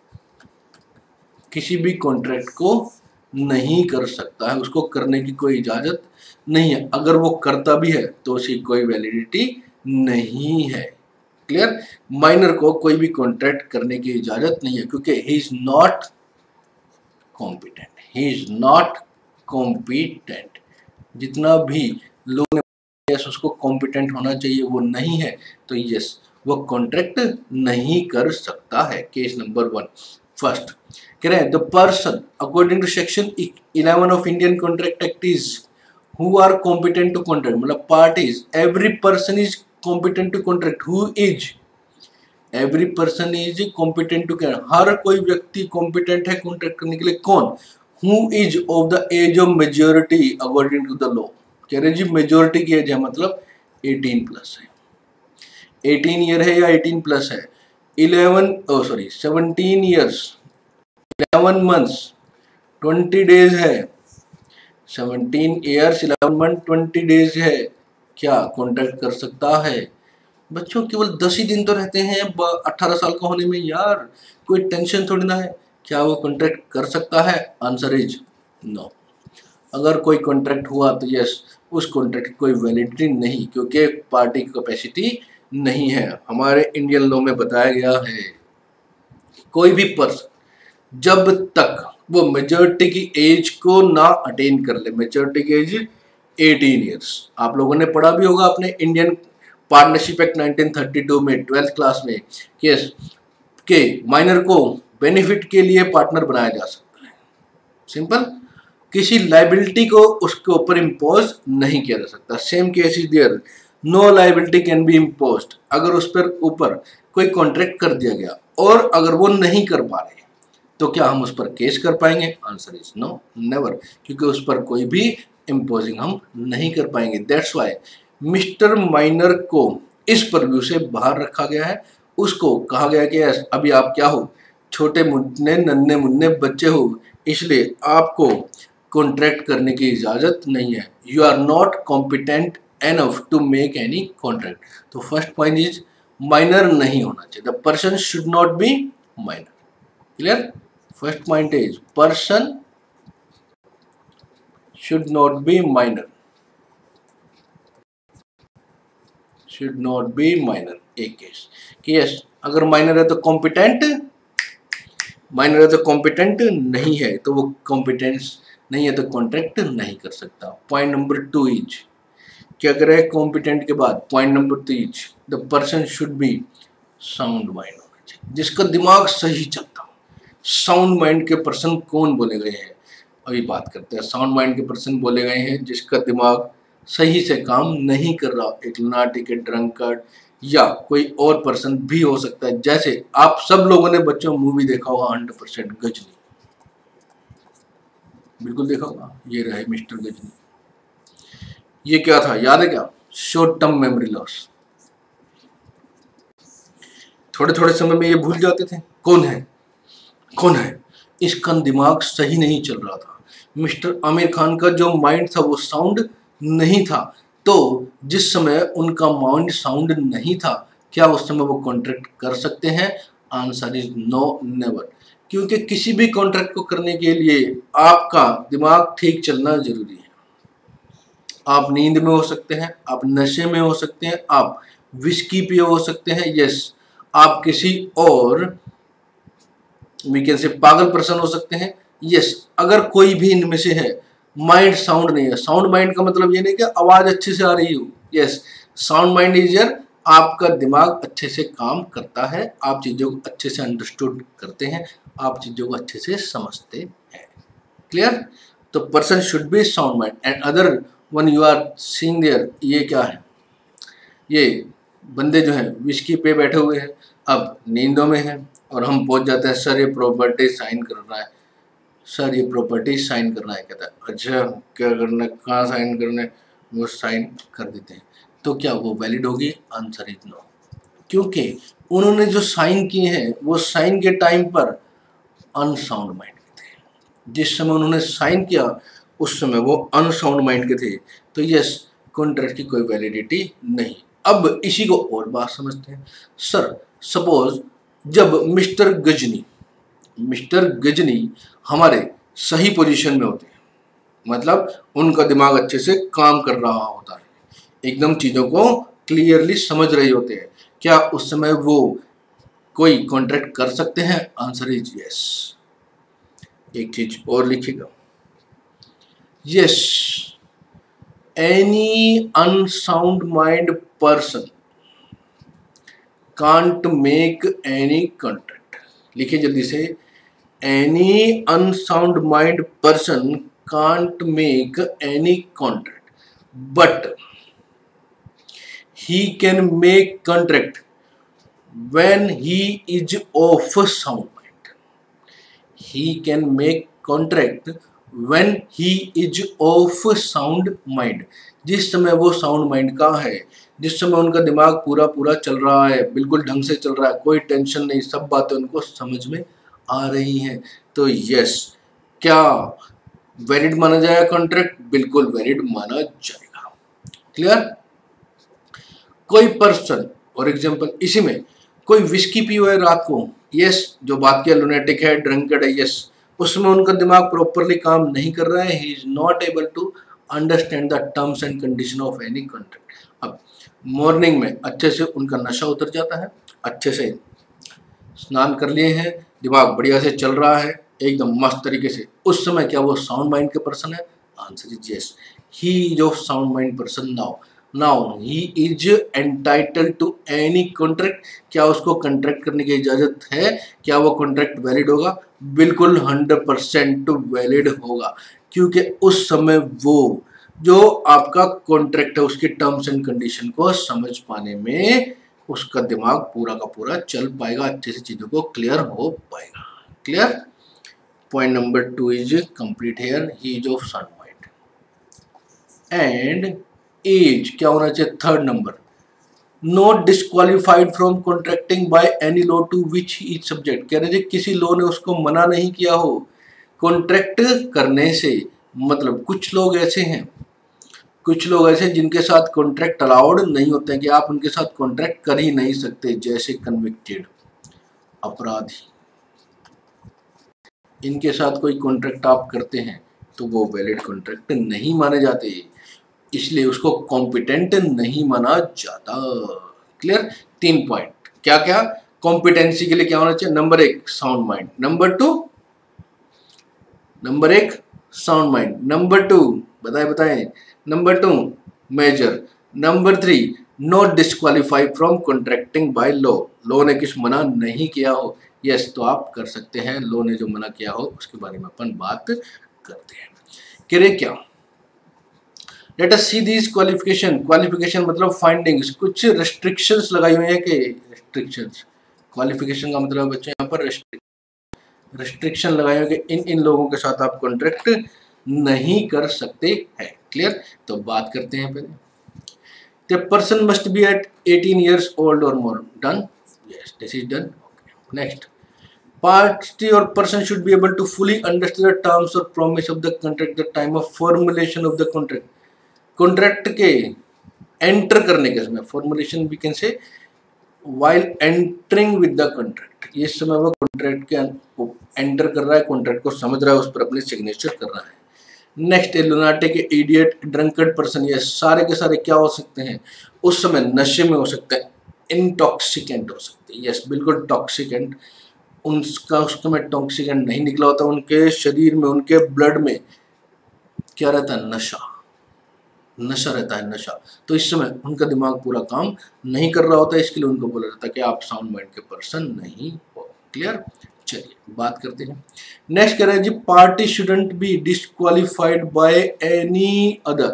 किसी भी कॉन्ट्रैक्ट को नहीं कर सकता है, उसको करने की कोई इजाजत नहीं है। अगर वो करता भी है तो उसकी कोई वैलिडिटी नहीं है। क्लियर। माइनर को कोई भी कॉन्ट्रैक्ट करने की इजाजत नहीं है, क्योंकि he is not competent, he is not competent. जितना भी लोगों ने यस उसको कॉम्पिटेंट होना चाहिए, वो नहीं है, तो यस वो कॉन्ट्रैक्ट नहीं कर सकता है। Case number one. फर्स्ट कह रहे हैं the person according to section eleven of Indian contract act is who are competent to contract, मतलब parties, every person is competent to contract, who is, every person is competent to, हर कोई व्यक्ति competent है contract करने के लिए। कौन? Who is of the age of majority according to the law, कह रहे जी मेजोरिटी की एज है, मतलब एटीन प्लस है, एटीन ईयर है या एटीन प्लस है, eleven oh sorry seventeen years eleven months twenty days है, seventeen years eleven month twenty days है, क्या कॉन्ट्रैक्ट कर सकता है? बच्चों केवल दस ही दिन तो रहते हैं अठारह साल का होने में यार, कोई टेंशन थोड़ी ना है। क्या वो कॉन्ट्रैक्ट कर सकता है? Answer is no. अगर कोई कॉन्ट्रैक्ट हुआ तो यस उस कॉन्ट्रैक्ट की कोई वैलिडिटी नहीं, क्योंकि पार्टी की कैपेसिटी नहीं है। हमारे इंडियन लॉ में बताया गया है कोई भी पर्सन जब तक वो मेजोरिटी की एज को ना अटेन कर ले, मेजोरिटी की एज एटीन ईयर्स, आप लोगों ने पढ़ा भी होगा अपने Indian partnership act nineteen thirty two में ट्वेल्थ क्लास में, यस के माइनर को बेनिफिट के लिए पार्टनर बनाया जा सकता है। सिंपल, किसी लाइबिलिटी को उसके ऊपर इम्पोज नहीं किया जा सकता। Same case is there, no liability can be imposed. अगर उस पर ऊपर कोई कॉन्ट्रैक्ट कर दिया गया और अगर वो नहीं कर पा रहे तो क्या हम उस पर केस कर पाएंगे? आंसर इज नो, नेवर, क्योंकि उस पर कोई भी इम्पोजिंग हम नहीं कर पाएंगे। दैट्स वाई मिस्टर माइनर को इस परव्यू से बाहर रखा गया है। उसको कहा गया कि अभी आप क्या हो, छोटे मुन्ने नन्हे मुन्ने बच्चे हो, इसलिए आपको कॉन्ट्रैक्ट करने की इजाजत नहीं है। You are not competent enough to make any contract. तो फर्स्ट पॉइंट इज माइनर नहीं होना चाहिए, the person should not be minor. Clear. First point is person should not be minor, should not be minor. एक case कि yes अगर minor है तो competent, minor है तो कॉम्पिटेंट नहीं है, तो वो कॉम्पिटेंस नहीं है तो कॉन्ट्रैक्ट नहीं कर सकता। पॉइंट नंबर टू इज क्या करे कॉम्पिटेंट के बाद, point number two is the person should be sound mind होना चाहिए, जिसका दिमाग सही चलता हो। साउंड माइंड के पर्सन कौन बोले गए हैं? अभी बात करते हैं। साउंड माइंड के पर्सन बोले गए हैं जिसका दिमाग सही से काम नहीं कर रहा, एक लुनाटिक, ड्रंकर्ड या कोई और पर्सन भी हो सकता है। जैसे आप सब लोगों ने बच्चों मूवी देखा होगा हंड्रेड परसेंट गजनी, बिल्कुल देखा होगा, ये रहे मिस्टर गजनी। ये क्या था याद है क्या? शॉर्ट टर्म मेमोरी लॉस, थोड़े थोड़े समय में ये भूल जाते थे कौन है कौन है। इसका दिमाग सही नहीं चल रहा था। मिस्टर आमिर खान का जो माइंड था वो साउंड नहीं था, तो जिस समय उनका माइंड साउंड नहीं था, क्या उस समय वो कॉन्ट्रैक्ट कर सकते हैं? आंसर इज नो, नेवर, क्योंकि किसी भी कॉन्ट्रैक्ट को करने के लिए आपका दिमाग ठीक चलना जरूरी है। आप नींद में हो सकते हैं, आप नशे में हो सकते हैं, आप विस्की पिए हो सकते हैं, यस आप किसी और वी कैन से पागल पर्सन हो सकते हैं। यस, अगर कोई भी इनमें से है, माइंड साउंड नहीं है। साउंड माइंड का मतलब ये नहीं कि आवाज अच्छे से आ रही हो। Yes, sound mind is your आपका दिमाग अच्छे से काम करता है, आप चीजों को अच्छे से अंडरस्टूड करते हैं, आप चीजों को अच्छे से समझते हैं। क्लियर? तो person should be sound mind and other one you are seeing there, ये क्या है, ये बंदे जो हैं विस्की पे बैठे हुए हैं, अब नींदों में हैं और हम पहुंच जाते हैं, सर ये प्रॉपर्टी साइन करना है, सर ये प्रॉपर्टी साइन करना है। कहता है अच्छा क्या करना है, कहाँ साइन करना है, वो साइन कर देते हैं। तो क्या वो वैलिड होगी? आंसर इज नो, क्योंकि उन्होंने जो साइन किए हैं वो साइन के टाइम पर अनसाउंड माइंड के थे। जिस समय उन्होंने साइन किया उस समय वो अनसाउंड माइंड के थे, तो यस, कॉन्ट्रैक्ट की कोई वैलिडिटी नहीं। अब इसी को और बात समझते हैं। सर सपोज जब मिस्टर गजनी मिस्टर गजनी हमारे सही पोजीशन में होते हैं, मतलब उनका दिमाग अच्छे से काम कर रहा होता है, एकदम चीज़ों को क्लियरली समझ रहे होते हैं, क्या उस समय वो कोई कॉन्ट्रैक्ट कर सकते हैं? Answer is yes. एक चीज और लिखिएगा, yes, any unsound mind person can't make any contract. लिखिए जल्दी से, any unsound mind person can't make any contract but he can make contract when he is of sound mind. He can make contract when he is of sound mind. जिस समय वो sound mind का है, जिस समय उनका दिमाग पूरा पूरा चल रहा है, बिल्कुल ढंग से चल रहा है, कोई टेंशन नहीं, सब बातें उनको समझ में आ रही हैं, तो यस, क्या वैलिड माना जाएगा कॉन्ट्रैक्ट? बिल्कुल वैलिड माना जाएगा। क्लियर? कोई पर्सन और एग्जांपल इसी में, कोई विस्की पी हुआ है रात को, यस, जो बात किया लुनेटिक है, ड्रंकर्ड है, यस, उसमें उनका दिमाग प्रॉपरली काम नहीं कर रहा है, he is not able to understand the terms and condition of any contract. अब मॉर्निंग में अच्छे से उनका नशा उतर जाता है, अच्छे से स्नान कर लिए हैं, दिमाग बढ़िया से चल रहा है एकदम मस्त तरीके से, उस समय क्या वो साउंड माइंड के पर्सन है? Answer is yes, he is of sound mind person now now he is entitled to any contract. क्या उसको कॉन्ट्रैक्ट करने की इजाजत है? क्या वो कॉन्ट्रैक्ट वैलिड होगा? बिल्कुल हंड्रेड परसेंट वैलिड होगा, क्योंकि उस समय वो जो आपका कॉन्ट्रैक्ट है उसके टर्म्स एंड कंडीशन को समझ पाने में उसका दिमाग पूरा का पूरा चल पाएगा, अच्छे से चीजों को क्लियर हो पाएगा। Clear? Point number two is complete here, he is of sound mind. And age क्या होना चाहिए? Third number, not disqualified from contracting by any law to which is subject. कह रहे थे किसी लॉ ने उसको मना नहीं किया हो कॉन्ट्रैक्ट करने से। मतलब कुछ लोग ऐसे हैं, कुछ लोग ऐसे जिनके साथ कॉन्ट्रैक्ट अलाउड नहीं होते हैं, कि आप उनके साथ कॉन्ट्रैक्ट कर ही नहीं सकते, जैसे कन्विक्टेड अपराधी, इनके साथ कोई कॉन्ट्रैक्ट आप करते हैं तो वो वैलिड कॉन्ट्रैक्ट नहीं माने जाते, इसलिए उसको कॉम्पिटेंट नहीं माना जाता। क्लियर? तीन पॉइंट, क्या क्या? कॉम्पिटेंसी के लिए क्या होना चाहिए? नंबर एक sound mind, number two number एक साउंड माइंड, नंबर टू बताए बताएं number two major, number three not disqualify from contracting by law. Law ने किस मना नहीं किया हो, यस, तो आप कर सकते हैं। लॉ ने जो मना किया हो उसके बारे में अपन बात करते हैं। कह रहे क्या? Let us see this qualification. Qualification मतलब फाइंडिंग्स, कुछ रेस्ट्रिक्शंस लगाई हुई हैं कि रेस्ट्रिक्शंस, क्वालिफिकेशन का मतलब बच्चों यहाँ पर रेस्ट्रिक्शन लगाए हुए कि इन इन लोगों के साथ आप कॉन्ट्रैक्ट नहीं कर सकते हैं। क्लियर? तो बात करते हैं पहले, the person must be at eighteen years old और more. Done? Yes, this is done. Next, party or person should be able to fully understand the terms or promise of the contract at the time of formulation of the contract. Contract के enter करने के समय, formulation we can say while entering with the contract, ये समय वो contract के enter कर रहा है, कॉन्ट्रैक्ट को समझ रहा है, उस पर अपने सिग्नेचर कर रहा है। Next, a lunatic, idiot, drunkard person, ये सारे के सारे क्या हो सकते हैं? उस समय नशे में हो सकते हैं, इंटॉक्सिकेंट हो सकते हैं। यस, बिल्कुल टॉक्सिकेंट, उनका उसका में टॉक्सिकेंट नहीं निकला होता, उनके शरीर में, उनके ब्लड में क्या रहता है? नशा, नशा रहता है, नशा। तो इस समय उनका दिमाग पूरा काम नहीं कर रहा होता, इसके लिए उनको बोला जाता है कि आप साउंड माइंड के पर्सन नहीं हो। क्लियर? चलिए बात करते हैं। नेक्स्ट कह रहे हैं जी, party shouldn't be disqualified by any other,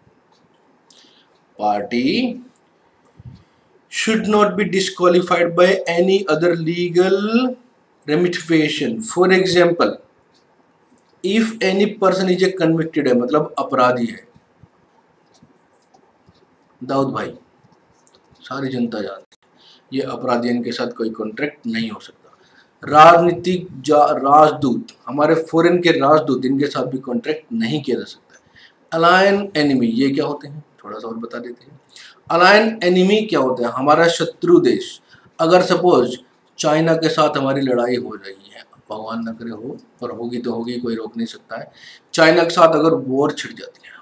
party should not be disqualified by any other legal ramification. For example, if any person is a convicted है, मतलब अपराधी है, दाऊद भाई सारी जनता जानती है, ये अपराधी, इनके साथ कोई कॉन्ट्रैक्ट नहीं हो सकता। राजनीतिक राजदूत, हमारे फॉरेन के राजदूत, इनके साथ भी कॉन्ट्रैक्ट नहीं किया जा सकता। अलायन एनिमी, ये क्या होते हैं थोड़ा सा और बता देते हैं। अलायन एनिमी क्या होता है? हमारा शत्रु देश। अगर सपोज चाइना के साथ हमारी लड़ाई हो रही है, भगवान न करे हो, पर होगी तो होगी, कोई रोक नहीं सकता है। चाइना के साथ अगर वॉर छिड़ जाती है,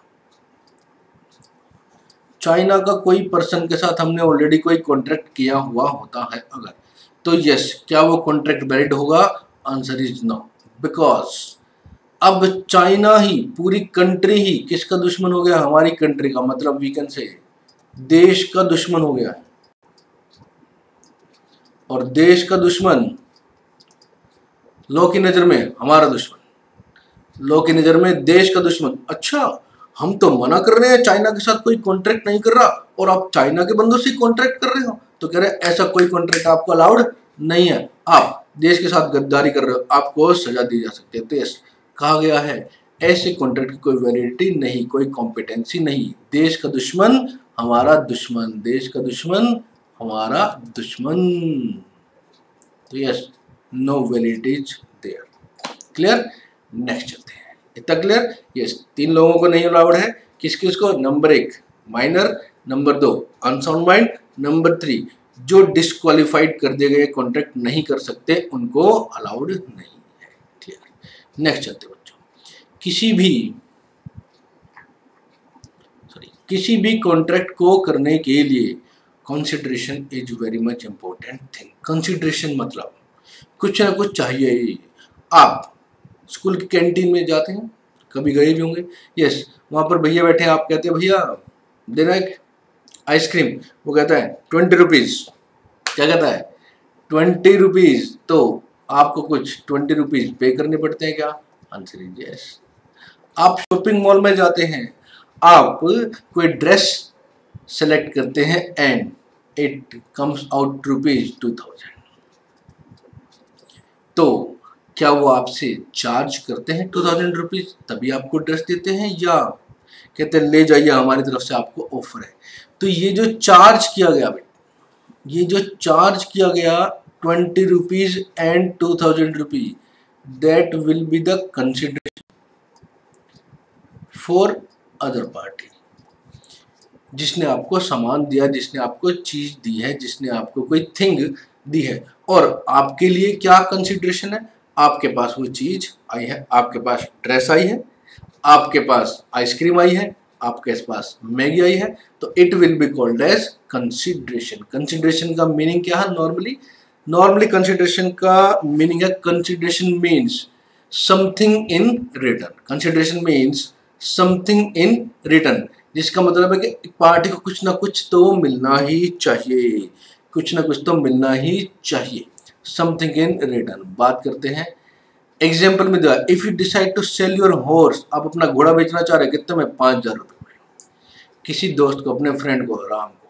चाइना का कोई पर्सन के साथ हमने ऑलरेडी कोई कॉन्ट्रैक्ट किया हुआ होता है अगर, तो यस, क्या वो कॉन्ट्रैक्ट वैलिड होगा? आंसर इज नो, बिकॉज अब चाइना ही, पूरी कंट्री ही किसका दुश्मन हो गया? हमारी कंट्री का, मतलब वी कैन से देश का दुश्मन हो गया है। और देश का दुश्मन लॉ की नजर में हमारा दुश्मन, लॉ की नजर में देश का दुश्मन। अच्छा, हम तो मना कर रहे हैं, चाइना के साथ कोई कॉन्ट्रैक्ट नहीं कर रहा, और आप चाइना के बंदों से कॉन्ट्रैक्ट कर रहे हो, तो कह रहे हैं ऐसा कोई कॉन्ट्रैक्ट आपको अलाउड नहीं है, आप देश के साथ गद्दारी कर रहे हो, आपको सजा दी जा सकती है। तो यस, कहा गया है ऐसे कॉन्ट्रैक्ट की कोई वैलिडिटी नहीं, कोई कॉम्पिटेंसी नहीं। देश का दुश्मन हमारा दुश्मन, देश का दुश्मन हमारा दुश्मन, तो yes, no validities there. Clear? Next चलते हैं। इतना क्लियर? यस, तीन लोगों को नहीं अलाउड है। किस किस को? नंबर एक माइनर, नंबर दो अनसाउंड माइंड, नंबर थ्री जो डिस्क्वालिफाइड कर दिए गए, कॉन्ट्रैक्ट नहीं कर सकते, उनको अलाउड नहीं है। क्लियर? नेक्स्ट चलते बच्चों। किसी भी सॉरी किसी भी कॉन्ट्रैक्ट को करने के लिए consideration is very much important thing. Consideration मतलब कुछ ना कुछ चाहिए ही। आप स्कूल की कैंटीन में जाते हैं, कभी गए भी होंगे, यस, वहाँ पर भैया बैठे हैं, आप कहते हैं भैया देना एक आइसक्रीम, वो कहता है ट्वेंटी रुपीज़, क्या कहता है? Twenty rupees. तो आपको कुछ ट्वेंटी रुपीज़ पे करने पड़ते हैं क्या? Answer is yes. आप शॉपिंग मॉल में जाते हैं, आप कोई ड्रेस सेलेक्ट करते हैं and it comes out rupees two thousand, तो क्या वो आपसे चार्ज करते हैं टू थाउजेंड रुपीज तभी आपको ड्रेस देते हैं, या कहते हैं ले जाइए हमारी तरफ से आपको ऑफर है? तो ये जो चार्ज किया गया बेटा, ये जो चार्ज किया गया twenty rupees and two thousand rupees, that will be the consideration for other party. जिसने आपको सामान दिया, जिसने आपको चीज दी है, जिसने आपको कोई थिंग दी है, और आपके लिए क्या कंसिडरेशन है? आपके पास वो चीज आई है, आपके पास ड्रेस आई है, आपके पास आइसक्रीम आई है, आपके पास मैगी आई है, तो it will be called as consideration. Consideration का मीनिंग क्या है? नॉर्मली नॉर्मली कंसिडरेशन का मीनिंग है, consideration means something in return. Consideration means something in return, जिसका मतलब है कि पार्टी को कुछ ना कुछ तो मिलना ही चाहिए, कुछ ना कुछ तो मिलना ही चाहिए, समथिंग इन रिटर्न। बात करते हैं एग्जाम्पल में दिया, if you decide to sell your horse, आप अपना घोड़ा बेचना चाह रहे हैं, कितने में? पाँच हजार रुपये में, किसी दोस्त को, अपने फ्रेंड को, राम को।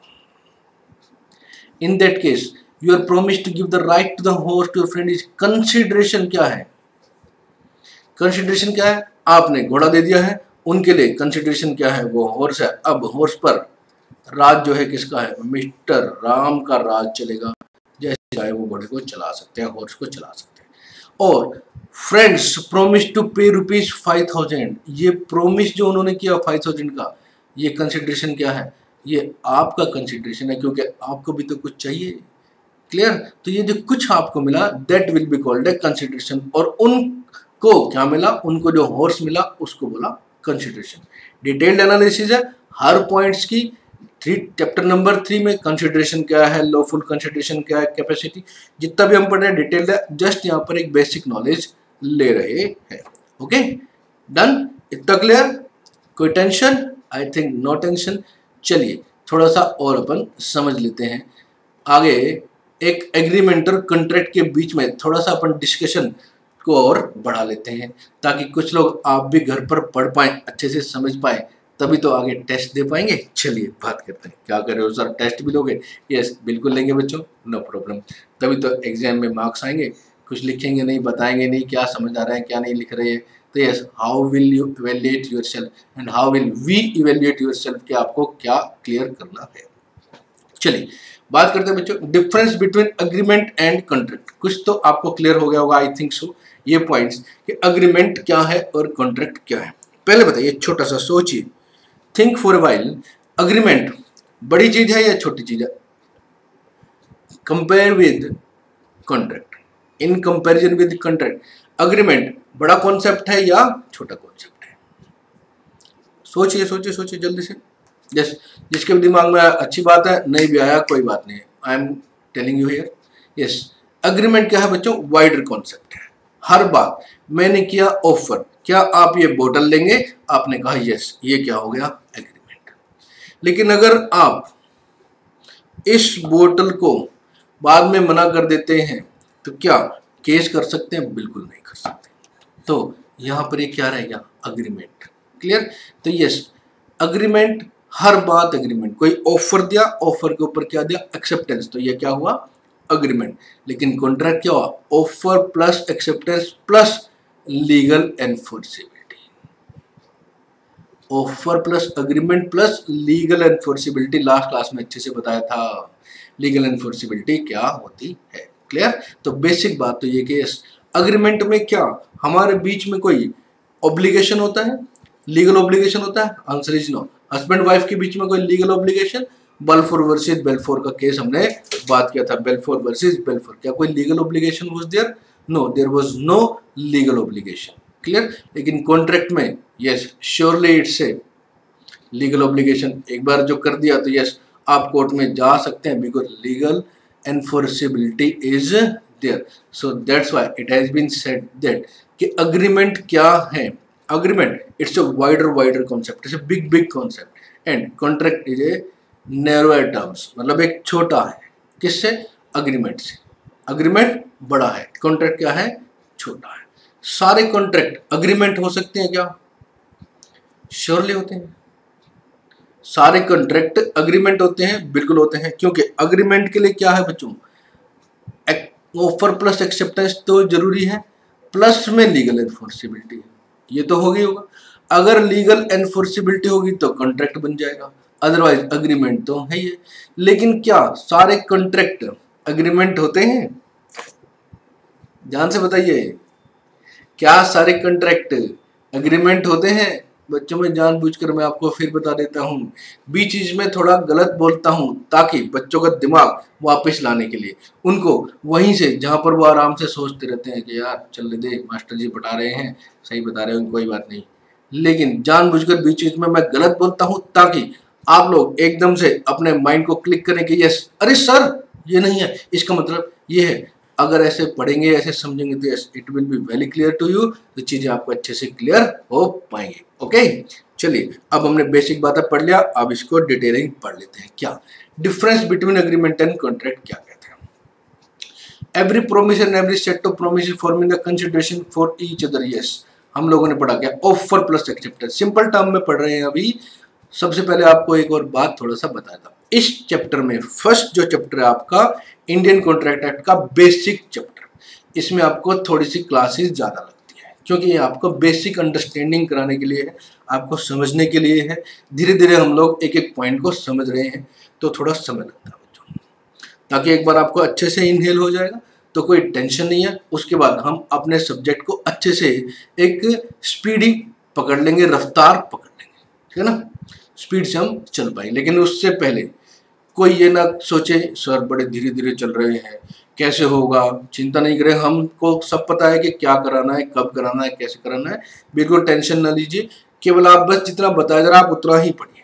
In that case you are promise to give the right to the horse to your friend. Is consideration क्या है? कंसिडरेशन क्या है? आपने घोड़ा दे दिया है, उनके लिए कंसिडरेशन क्या है? वो हॉर्स है। अब हॉर्स पर राज जो है किसका है? मिस्टर राम का राज चलेगा, जैसे चाहे वो घोड़े को चला सकते हैं, हॉर्स को चला सकते हैं। और friends promise to pay rupees five thousand, ये प्रोमिस जो उन्होंने किया फाइव थाउजेंड का, ये कंसिडरेशन क्या है? ये आपका कंसिडरेशन है, क्योंकि आपको भी तो कुछ चाहिए। क्लियर? तो ये जो कुछ आपको मिला, that will be called a consideration. और उनको क्या मिला? उनको जो हॉर्स मिला उसको बोला कंसिडरेशन। डिटेल्ड एनालिसिस है हर पॉइंट्स की, थ्री चैप्टर नंबर थ्री में कंसिडरेशन क्या है, लॉफुल कंसिडरेशन क्या है, कैपेसिटी, जितना भी हम पढ़ रहे हैं डिटेल है, जस्ट यहाँ पर एक बेसिक नॉलेज ले रहे हैं। ओके डन, इतना क्लियर, कोई tension? I think no tension. चलिए थोड़ा सा और अपन समझ लेते हैं आगे, एक एग्रीमेंट और कॉन्ट्रैक्ट के बीच में थोड़ा सा अपन डिस्कशन को और बढ़ा लेते हैं, ताकि कुछ लोग आप भी घर पर पढ़ पाएँ, अच्छे से समझ पाएँ, तभी तो आगे टेस्ट दे पाएंगे। चलिए बात करते हैं। क्या कर रहे हो सर, टेस्ट भी लोगे? यस बिल्कुल लेंगे बच्चों, नो प्रॉब्लम, तभी तो एग्जाम में मार्क्स आएंगे। कुछ लिखेंगे नहीं, बताएंगे नहीं क्या समझ आ रहा है क्या नहीं लिख रहे हैं, तो yes how will you evaluate yourself and how will we evaluate yourself कि आपको क्या क्लियर करना है। चलिए बात करते हैं बच्चों, difference between agreement and contract. कुछ तो आपको क्लियर हो गया होगा, आई थिंक सो, ये पॉइंट्स कि अग्रीमेंट क्या है और कॉन्ट्रैक्ट क्या है। पहले बताइए, छोटा सा सोचिए, think for a while, agreement बड़ी चीज है या छोटी चीज है compare with contract? In comparison with contract, agreement बड़ा कॉन्सेप्ट है या छोटा कॉन्सेप्ट है? सोचिए सोचिए सोचिए जल्दी से। यस, जिसके भी दिमाग में अच्छी बात है, नहीं भी आया कोई बात नहीं है, I am telling you here. Yes, agreement क्या है बच्चों? वाइडर कॉन्सेप्ट है। हर बात, मैंने किया ऑफर, क्या आप ये बोतल लेंगे? आपने कहा यस, ये क्या हो गया? एग्रीमेंट। लेकिन अगर आप इस बोतल को बाद में मना कर देते हैं तो क्या केस कर सकते हैं? बिल्कुल नहीं कर सकते। तो यहाँ पर ये क्या रहेगा? अग्रीमेंट। क्लियर? तो यस, अग्रीमेंट, हर बात एग्रीमेंट। कोई ऑफर दिया, ऑफर के ऊपर क्या दिया? एक्सेप्टेंस, तो ये क्या हुआ? अग्रीमेंट। लेकिन कॉन्ट्रैक्ट क्या हुआ? Offer plus acceptance plus legal enforceability. Offer plus agreement plus legal enforceability, last class में अच्छे से बताया था लीगल एनफोर्सिबिलिटी क्या होती है। क्लियर? तो बेसिक बात तो ये कि अग्रीमेंट में क्या हमारे बीच में कोई ऑब्लिगेशन होता है, लीगल ऑब्लिगेशन होता है? Answer is no. Husband wife के बीच में कोई legal obligation? Balfour versus Balfour का केस हमने बात किया था, बेल्फोर वर्सेस बेल्फोर, क्या कोई legal obligation was there? No, there was no legal obligation. Clear? लेकिन कॉन्ट्रैक्ट में yes surely it's a legal obligation. एक बार जो कर दिया तो यस आप कोर्ट में जा सकते हैं, because legal enforceability is there. So that's why it has been said that कि अग्रीमेंट क्या है? Agreement it's a wider wider concept, it's a big big concept, and contract is a narrower terms, मतलब एक छोटा है। किससे? Agreement से। Agreement बड़ा है, कॉन्ट्रैक्ट क्या है? छोटा है। सारे कॉन्ट्रैक्ट अग्रीमेंट हो सकते हैं क्या? श्योरली होते हैं। सारे कॉन्ट्रैक्ट अग्रीमेंट होते हैं? बिल्कुल होते हैं, क्योंकि अग्रीमेंट के लिए क्या है बच्चों? ऑफर प्लस एक्सेप्टेंस तो जरूरी है, प्लस में लीगल एनफोर्सिबिलिटी है, ये तो होगी होगा। अगर लीगल एनफोर्सिबिलिटी होगी तो कॉन्ट्रैक्ट बन जाएगा, अदरवाइज अग्रीमेंट तो है ही है। लेकिन क्या सारे कॉन्ट्रैक्ट अग्रीमेंट होते हैं? ध्यान से बताइए, क्या सारे कॉन्ट्रैक्ट अग्रीमेंट होते हैं? बच्चों में जानबूझकर मैं आपको फिर बता देता हूँ, बीच चीज में थोड़ा गलत बोलता हूँ ताकि बच्चों का दिमाग वापस लाने के लिए, उनको वहीं से जहाँ पर वो आराम से सोचते रहते हैं कि यार चल दे, मास्टर जी बता रहे हैं, सही बता रहे हैं, कोई बात नहीं, लेकिन जानबूझकर बीच चीज में मैं गलत बोलता हूँ ताकि आप लोग एकदम से अपने माइंड को क्लिक करें कि यस, अरे सर ये नहीं है, इसका मतलब ये है। अगर ऐसे पढ़ेंगे, ऐसे समझेंगे तो yes it will be very clear to you, तो चीजें आपको अच्छे से क्लियर हो पाएंगे। ओके चलिए, अब हमने बेसिक बातें पढ़ लिया, अब इसको डिटेलिंग पढ़ लेते हैं। क्या difference between agreement and contract क्या कहते हैं? Every promise and every set of promise forming the consideration for each other. Yes, हम लोगों ने पढ़ा क्या? Offer plus acceptance, simple term में पढ़ रहे हैं अभी। सबसे पहले आपको एक और बात थोड़ा सा बताया था, इस चैप्टर में फर्स्ट जो चैप्टर है आपका इंडियन कॉन्ट्रैक्ट एक्ट का बेसिक चैप्टर, इसमें आपको थोड़ी सी क्लासेस ज़्यादा लगती है, क्योंकि ये आपको बेसिक अंडरस्टैंडिंग कराने के लिए है, आपको समझने के लिए है। धीरे धीरे हम लोग एक एक पॉइंट को समझ रहे हैं, तो थोड़ा समय लगता है बच्चों, ताकि एक बार आपको अच्छे से इनहेल हो जाएगा तो कोई टेंशन नहीं है। उसके बाद हम अपने सब्जेक्ट को अच्छे से एक स्पीडी पकड़ लेंगे, रफ्तार पकड़ लेंगे, ठीक है ना, स्पीड से हम चल पाएंगे। लेकिन उससे पहले कोई ये ना सोचे सर बड़े धीरे धीरे चल रहे हैं, कैसे होगा, चिंता नहीं करें, हमको सब पता है कि क्या कराना है, कब कराना है, कैसे कराना है, बिल्कुल टेंशन ना लीजिए। केवल आप बस जितना बताया जा रहा आप उतना ही पढ़िए,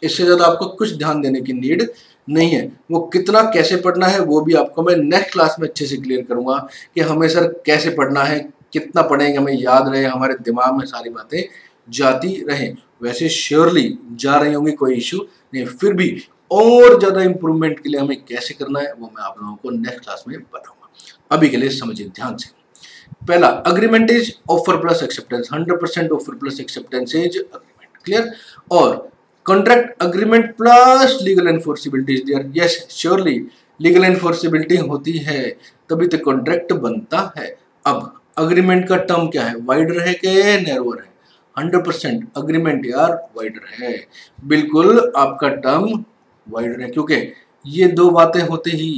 इससे ज़्यादा आपको कुछ ध्यान देने की नीड नहीं है। वो कितना कैसे पढ़ना है वो भी आपको मैं नेक्स्ट क्लास में अच्छे से क्लियर करूँगा कि हमें सर कैसे पढ़ना है, कितना पढ़ेंगे, हमें याद रहे, हमारे दिमाग में सारी बातें जाती रहें। वैसे श्योरली जा रही होंगी, कोई इशू नहीं, फिर भी और ज़्यादा इम्प्रूवमेंट के लिए हमें कैसे करना है वो मैं आप लोगों को नेक्स्ट क्लास में बताऊँगा। अभी के लिए समझिए ध्यान से। पहला, agreement is offer plus acceptance, hundred percent offer plus acceptance is agreement, clear. और contract agreement plus legal enforceability is there, yes surely legal enforceability होती है तभी तो कॉन्ट्रैक्ट बनता है। अब अग्रीमेंट का टर्म क्या है, वाइडर है कि नैरोअर है? हंड्रेड परसेंट अग्रीमेंट यार वाइडर है, बिल्कुल आपका टर्म वाइडर है, क्योंकि ये दो बातें होते ही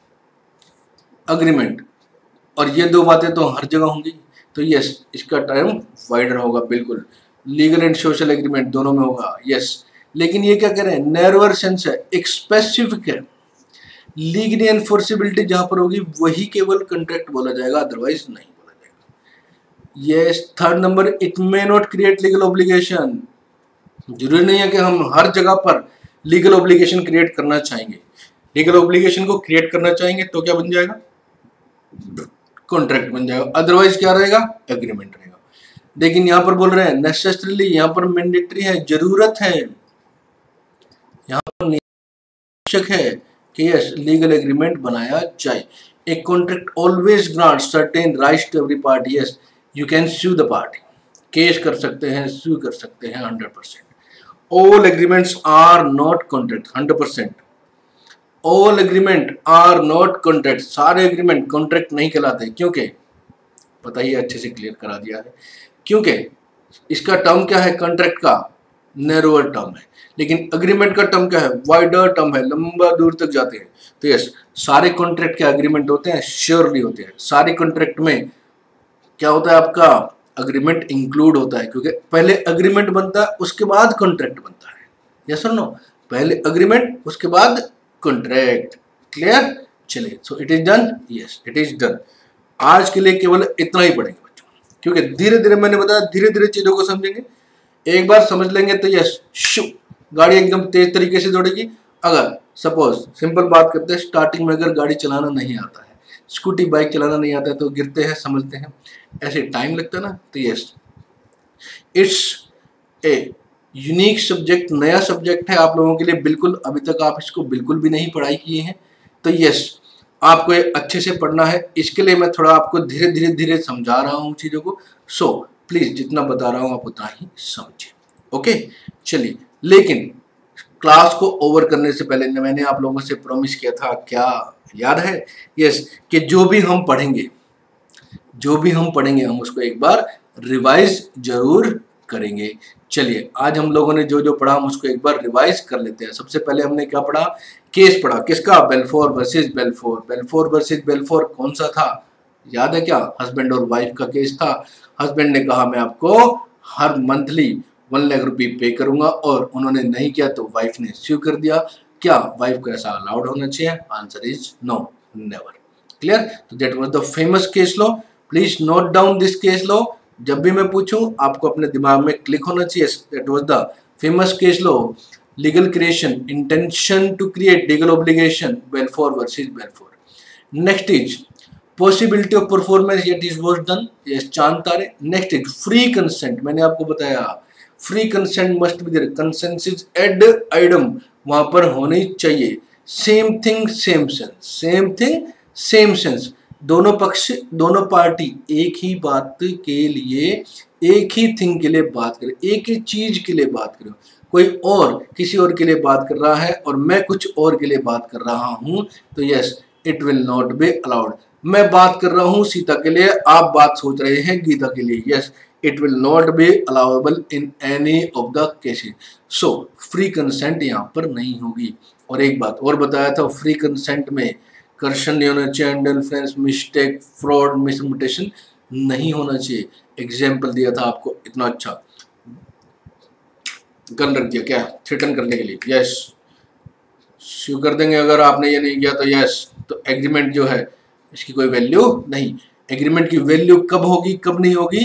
अग्रीमेंट और ये दो बातें तो हर जगह होंगी, तो यस इसका टर्म वाइडर होगा, बिल्कुल। लीगल एंड सोशल एग्रीमेंट दोनों में होगा, यस। लेकिन ये क्या कह रहे हैं, नैरोअर सेंस है, एक स्पेसिफिक है। लीगल एनफोर्सिबिलिटी जहां पर होगी वही केवल कॉन्ट्रैक्ट बोला जाएगा, अदरवाइज नहीं बोला जाएगा। Yes, third number, it may not create legal obligation. जरूरी नहीं है कि हम हर जगह पर लीगल ऑब्लिगेशन क्रिएट करना चाहेंगे। लीगल ऑब्लिगेशन को क्रिएट करना चाहेंगे तो क्या बन जाएगा, कॉन्ट्रैक्ट बन जाएगा, अदरवाइज क्या रहेगा, एग्रीमेंट रहेगा। लेकिन यहाँ पर बोल रहे हैं नेसेसरीली, यहाँ पर मैंडेटरी है, जरूरत है, यहाँ पर आवश्यक है कि यस लीगल एग्रीमेंट बनाया जाए। A contract always grant certain rights to every party, yes you can sue the party, case कर सकते हैं, सू कर सकते हैं, hundred percent. All agreements are not contract, hundred percent. All agreement are not contract, सारे agreement contract नहीं कहलाते, क्योंकि पता ही अच्छे से क्लियर करा दिया है, क्योंकि इसका टर्म क्या है, कॉन्ट्रैक्ट का नैरोअर टर्म है, लेकिन एग्रीमेंट का टर्म क्या है, वाइडर टर्म है, लंबा दूर तक जाते हैं। तो यस सारे कॉन्ट्रैक्ट के एग्रीमेंट होते हैं, श्योरली होते हैं। सारे कॉन्ट्रैक्ट में क्या होता है, आपका एग्रीमेंट इंक्लूड होता है, क्योंकि पहले एग्रीमेंट बनता है उसके बाद कॉन्ट्रैक्ट बनता है, यस और नो, पहले एग्रीमेंट उसके बाद कॉन्ट्रैक्ट, क्लियर। चलिए, so it is done, yes it is done. आज के लिए केवल इतना ही पढ़ेंगे बच्चों, क्योंकि धीरे धीरे मैंने बताया, धीरे धीरे चीजों को समझेंगे। एक बार समझ लेंगे तो यस शू गाड़ी एकदम तेज तरीके से दौड़ेगी। अगर सपोज सिंपल बात करते हैं, स्टार्टिंग में अगर गाड़ी चलाना नहीं आता है, स्कूटी बाइक चलाना नहीं आता है, तो गिरते हैं, समझते हैं, ऐसे टाइम लगता है ना। तो yes it's a unique subject, नया सब्जेक्ट है आप लोगों के लिए, बिल्कुल अभी तक आप इसको बिल्कुल भी नहीं पढ़ाई किए हैं, तो यस आपको ये अच्छे से पढ़ना है। इसके लिए मैं थोड़ा आपको धीरे धीरे धीरे समझा रहा हूँ चीज़ों को, सो प्लीज़ जितना बता रहा हूँ आप उतना ही समझिए, ओके। चलिए, लेकिन क्लास को ओवर करने से पहले मैंने आप लोगों से प्रॉमिस किया था, क्या याद है, यस कि जो भी हम पढ़ेंगे जो भी हम पढ़ेंगे हम उसको एक बार रिवाइज जरूर करेंगे। चलिए, आज हम लोगों ने जो जो पढ़ा हम उसको एक बार रिवाइज कर लेते हैं। सबसे पहले हमने क्या पढ़ा, केस पढ़ा, किसका, Balfour versus Balfour. Balfour versus Balfour कौन सा था, याद है क्या, हस्बैंड और वाइफ का केस था। हस्बैंड ने कहा मैं आपको हर मंथली वन लाख रुपये पे करूंगा, और उन्होंने नहीं किया तो वाइफ ने स्यू कर दिया। क्या वाइफ को ऐसा अलाउड होना चाहिए, answer is no, never, clear. तो that was the famous case law, please note down this case law, जब भी मैं पूछूं आपको अपने दिमाग में क्लिक होना चाहिए। That was the famous case law, legal creation, intention to create legal obligation, Balfour versus Balfour. Next is possibility of performance, yet is was done, yes चांद तारे। नेक्स्ट इज फ्री कंसेंट, मैंने आपको बताया free consent must be there, consensus ad idem वहां पर होनी चाहिए। Same thing same sense, same thing same sense, दोनों पक्ष दोनों पार्टी एक ही बात के लिए, एक ही थिंग के लिए बात करें, एक ही चीज के लिए बात करें। कोई और किसी और के लिए बात कर रहा है और मैं कुछ और के लिए बात कर रहा हूं, तो yes it will not be allowed. मैं बात कर रहा हूं सीता के लिए, आप बात सोच रहे हैं गीता के लिए, yes it will not be allowable in any of the cases. So free consent यहाँ पर नहीं होगी। और एक बात और बताया था, फ्री कंसेंट में कर्षण नहीं होना चाहिए, अंडरफ्रेंस, मिस्टेक, फ्रॉड, मिसइंटरप्रिटेशन नहीं होना चाहिए। एग्जाम्पल दिया था आपको, इतना अच्छा गन रख दिया क्या, थ्रेटन करने के लिए, यस स्यू कर देंगे अगर आपने ये नहीं किया तो, यस तो एग्रीमेंट जो है इसकी कोई वैल्यू नहीं। एग्रीमेंट की वैल्यू कब होगी कब नहीं होगी,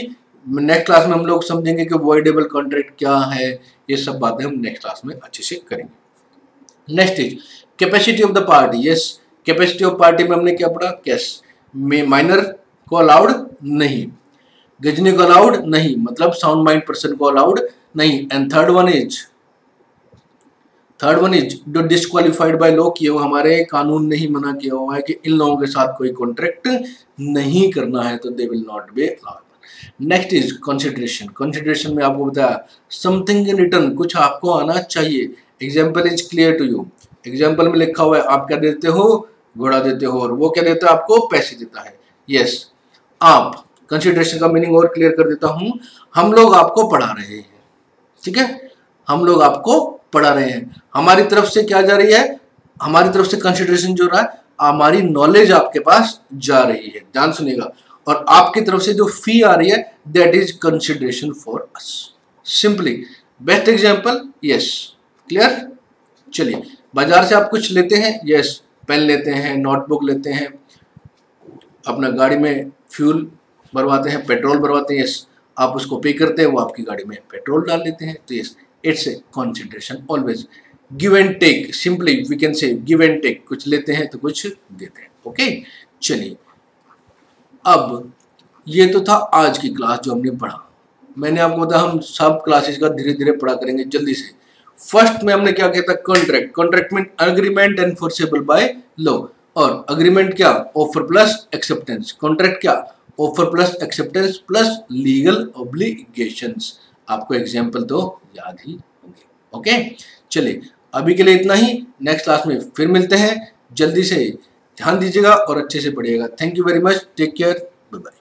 नेक्स्ट क्लास में हम लोग समझेंगे कि वॉइडेबल कॉन्ट्रैक्ट क्या है, ये सब बातें हम नेक्स्ट क्लास में अच्छे से करेंगे। Next is capacity of the party. Yes, capacity of party में हमने क्या पढ़ा, कैश में माइनर को अलाउड नहीं, गजनी को अलाउड नहीं, मतलब साउंड माइंड पर्सन को अलाउड नहीं। And third one is third one is जो डिस्क्वालिफाइड बाय लॉ, कि वो हमारे कानून नहीं मना किया हुआ है कि इन लोगों के साथ कोई कॉन्ट्रैक्ट नहीं करना है, तो they will not be allowed. Next is consideration. Consideration में आपको बताया समथिंग इन रिटर्न, कुछ आपको आना चाहिए। Example is clear to you. Example में लिखा हुआ है आप क्या देते हो, घोड़ा देते हो, और वो क्या देता है आपको, पैसे देता है। यस yes, आप कंसिडरेशन का मीनिंग और क्लियर कर देता हूं, हम लोग आपको पढ़ा रहे हैं, ठीक है, हम लोग आपको पढ़ा रहे हैं, हमारी तरफ से क्या जा रही है, हमारी तरफ से कंसिडरेशन जो रहा है, हमारी नॉलेज आपके पास जा रही है, ध्यान सुनिएगा, और आपकी तरफ से जो फी आ रही है that is consideration for us, simply. Best example, yes, clear. चलिए, बाजार से आप कुछ लेते हैं, यस, पेन लेते हैं, नोटबुक लेते हैं, अपना गाड़ी में फ्यूल भरवाते हैं, पेट्रोल भरवाते हैं, यस, आप उसको पे करते हैं, वो आपकी गाड़ी में पेट्रोल डाल लेते हैं, तो yes, it's a consideration, always give and take, simply we can say give and take, कुछ लेते हैं तो कुछ देते हैं, ओके। चलिए, अब ये तो था आज की क्लास जो हमने पढ़ा, मैंने आपको बताया हम सब क्लासेस का धीरे धीरे पढ़ा करेंगे जल्दी से। फर्स्ट में हमने क्या किया था, कॉन्ट्रैक्ट। कॉन्ट्रैक्ट में अग्रीमेंट एनफोर्सेबल बाय लॉ, और अग्रीमेंट क्या, ऑफर प्लस एक्सेप्टेंस। कॉन्ट्रैक्ट क्या, offer plus acceptance plus legal obligations. आपको एग्जांपल तो याद ही होंगे, ओके। चलिए, अभी के लिए इतना ही, नेक्स्ट क्लास में फिर मिलते हैं, जल्दी से ध्यान दीजिएगा और अच्छे से पढ़िएगा। Thank you very much, take care, bye bye.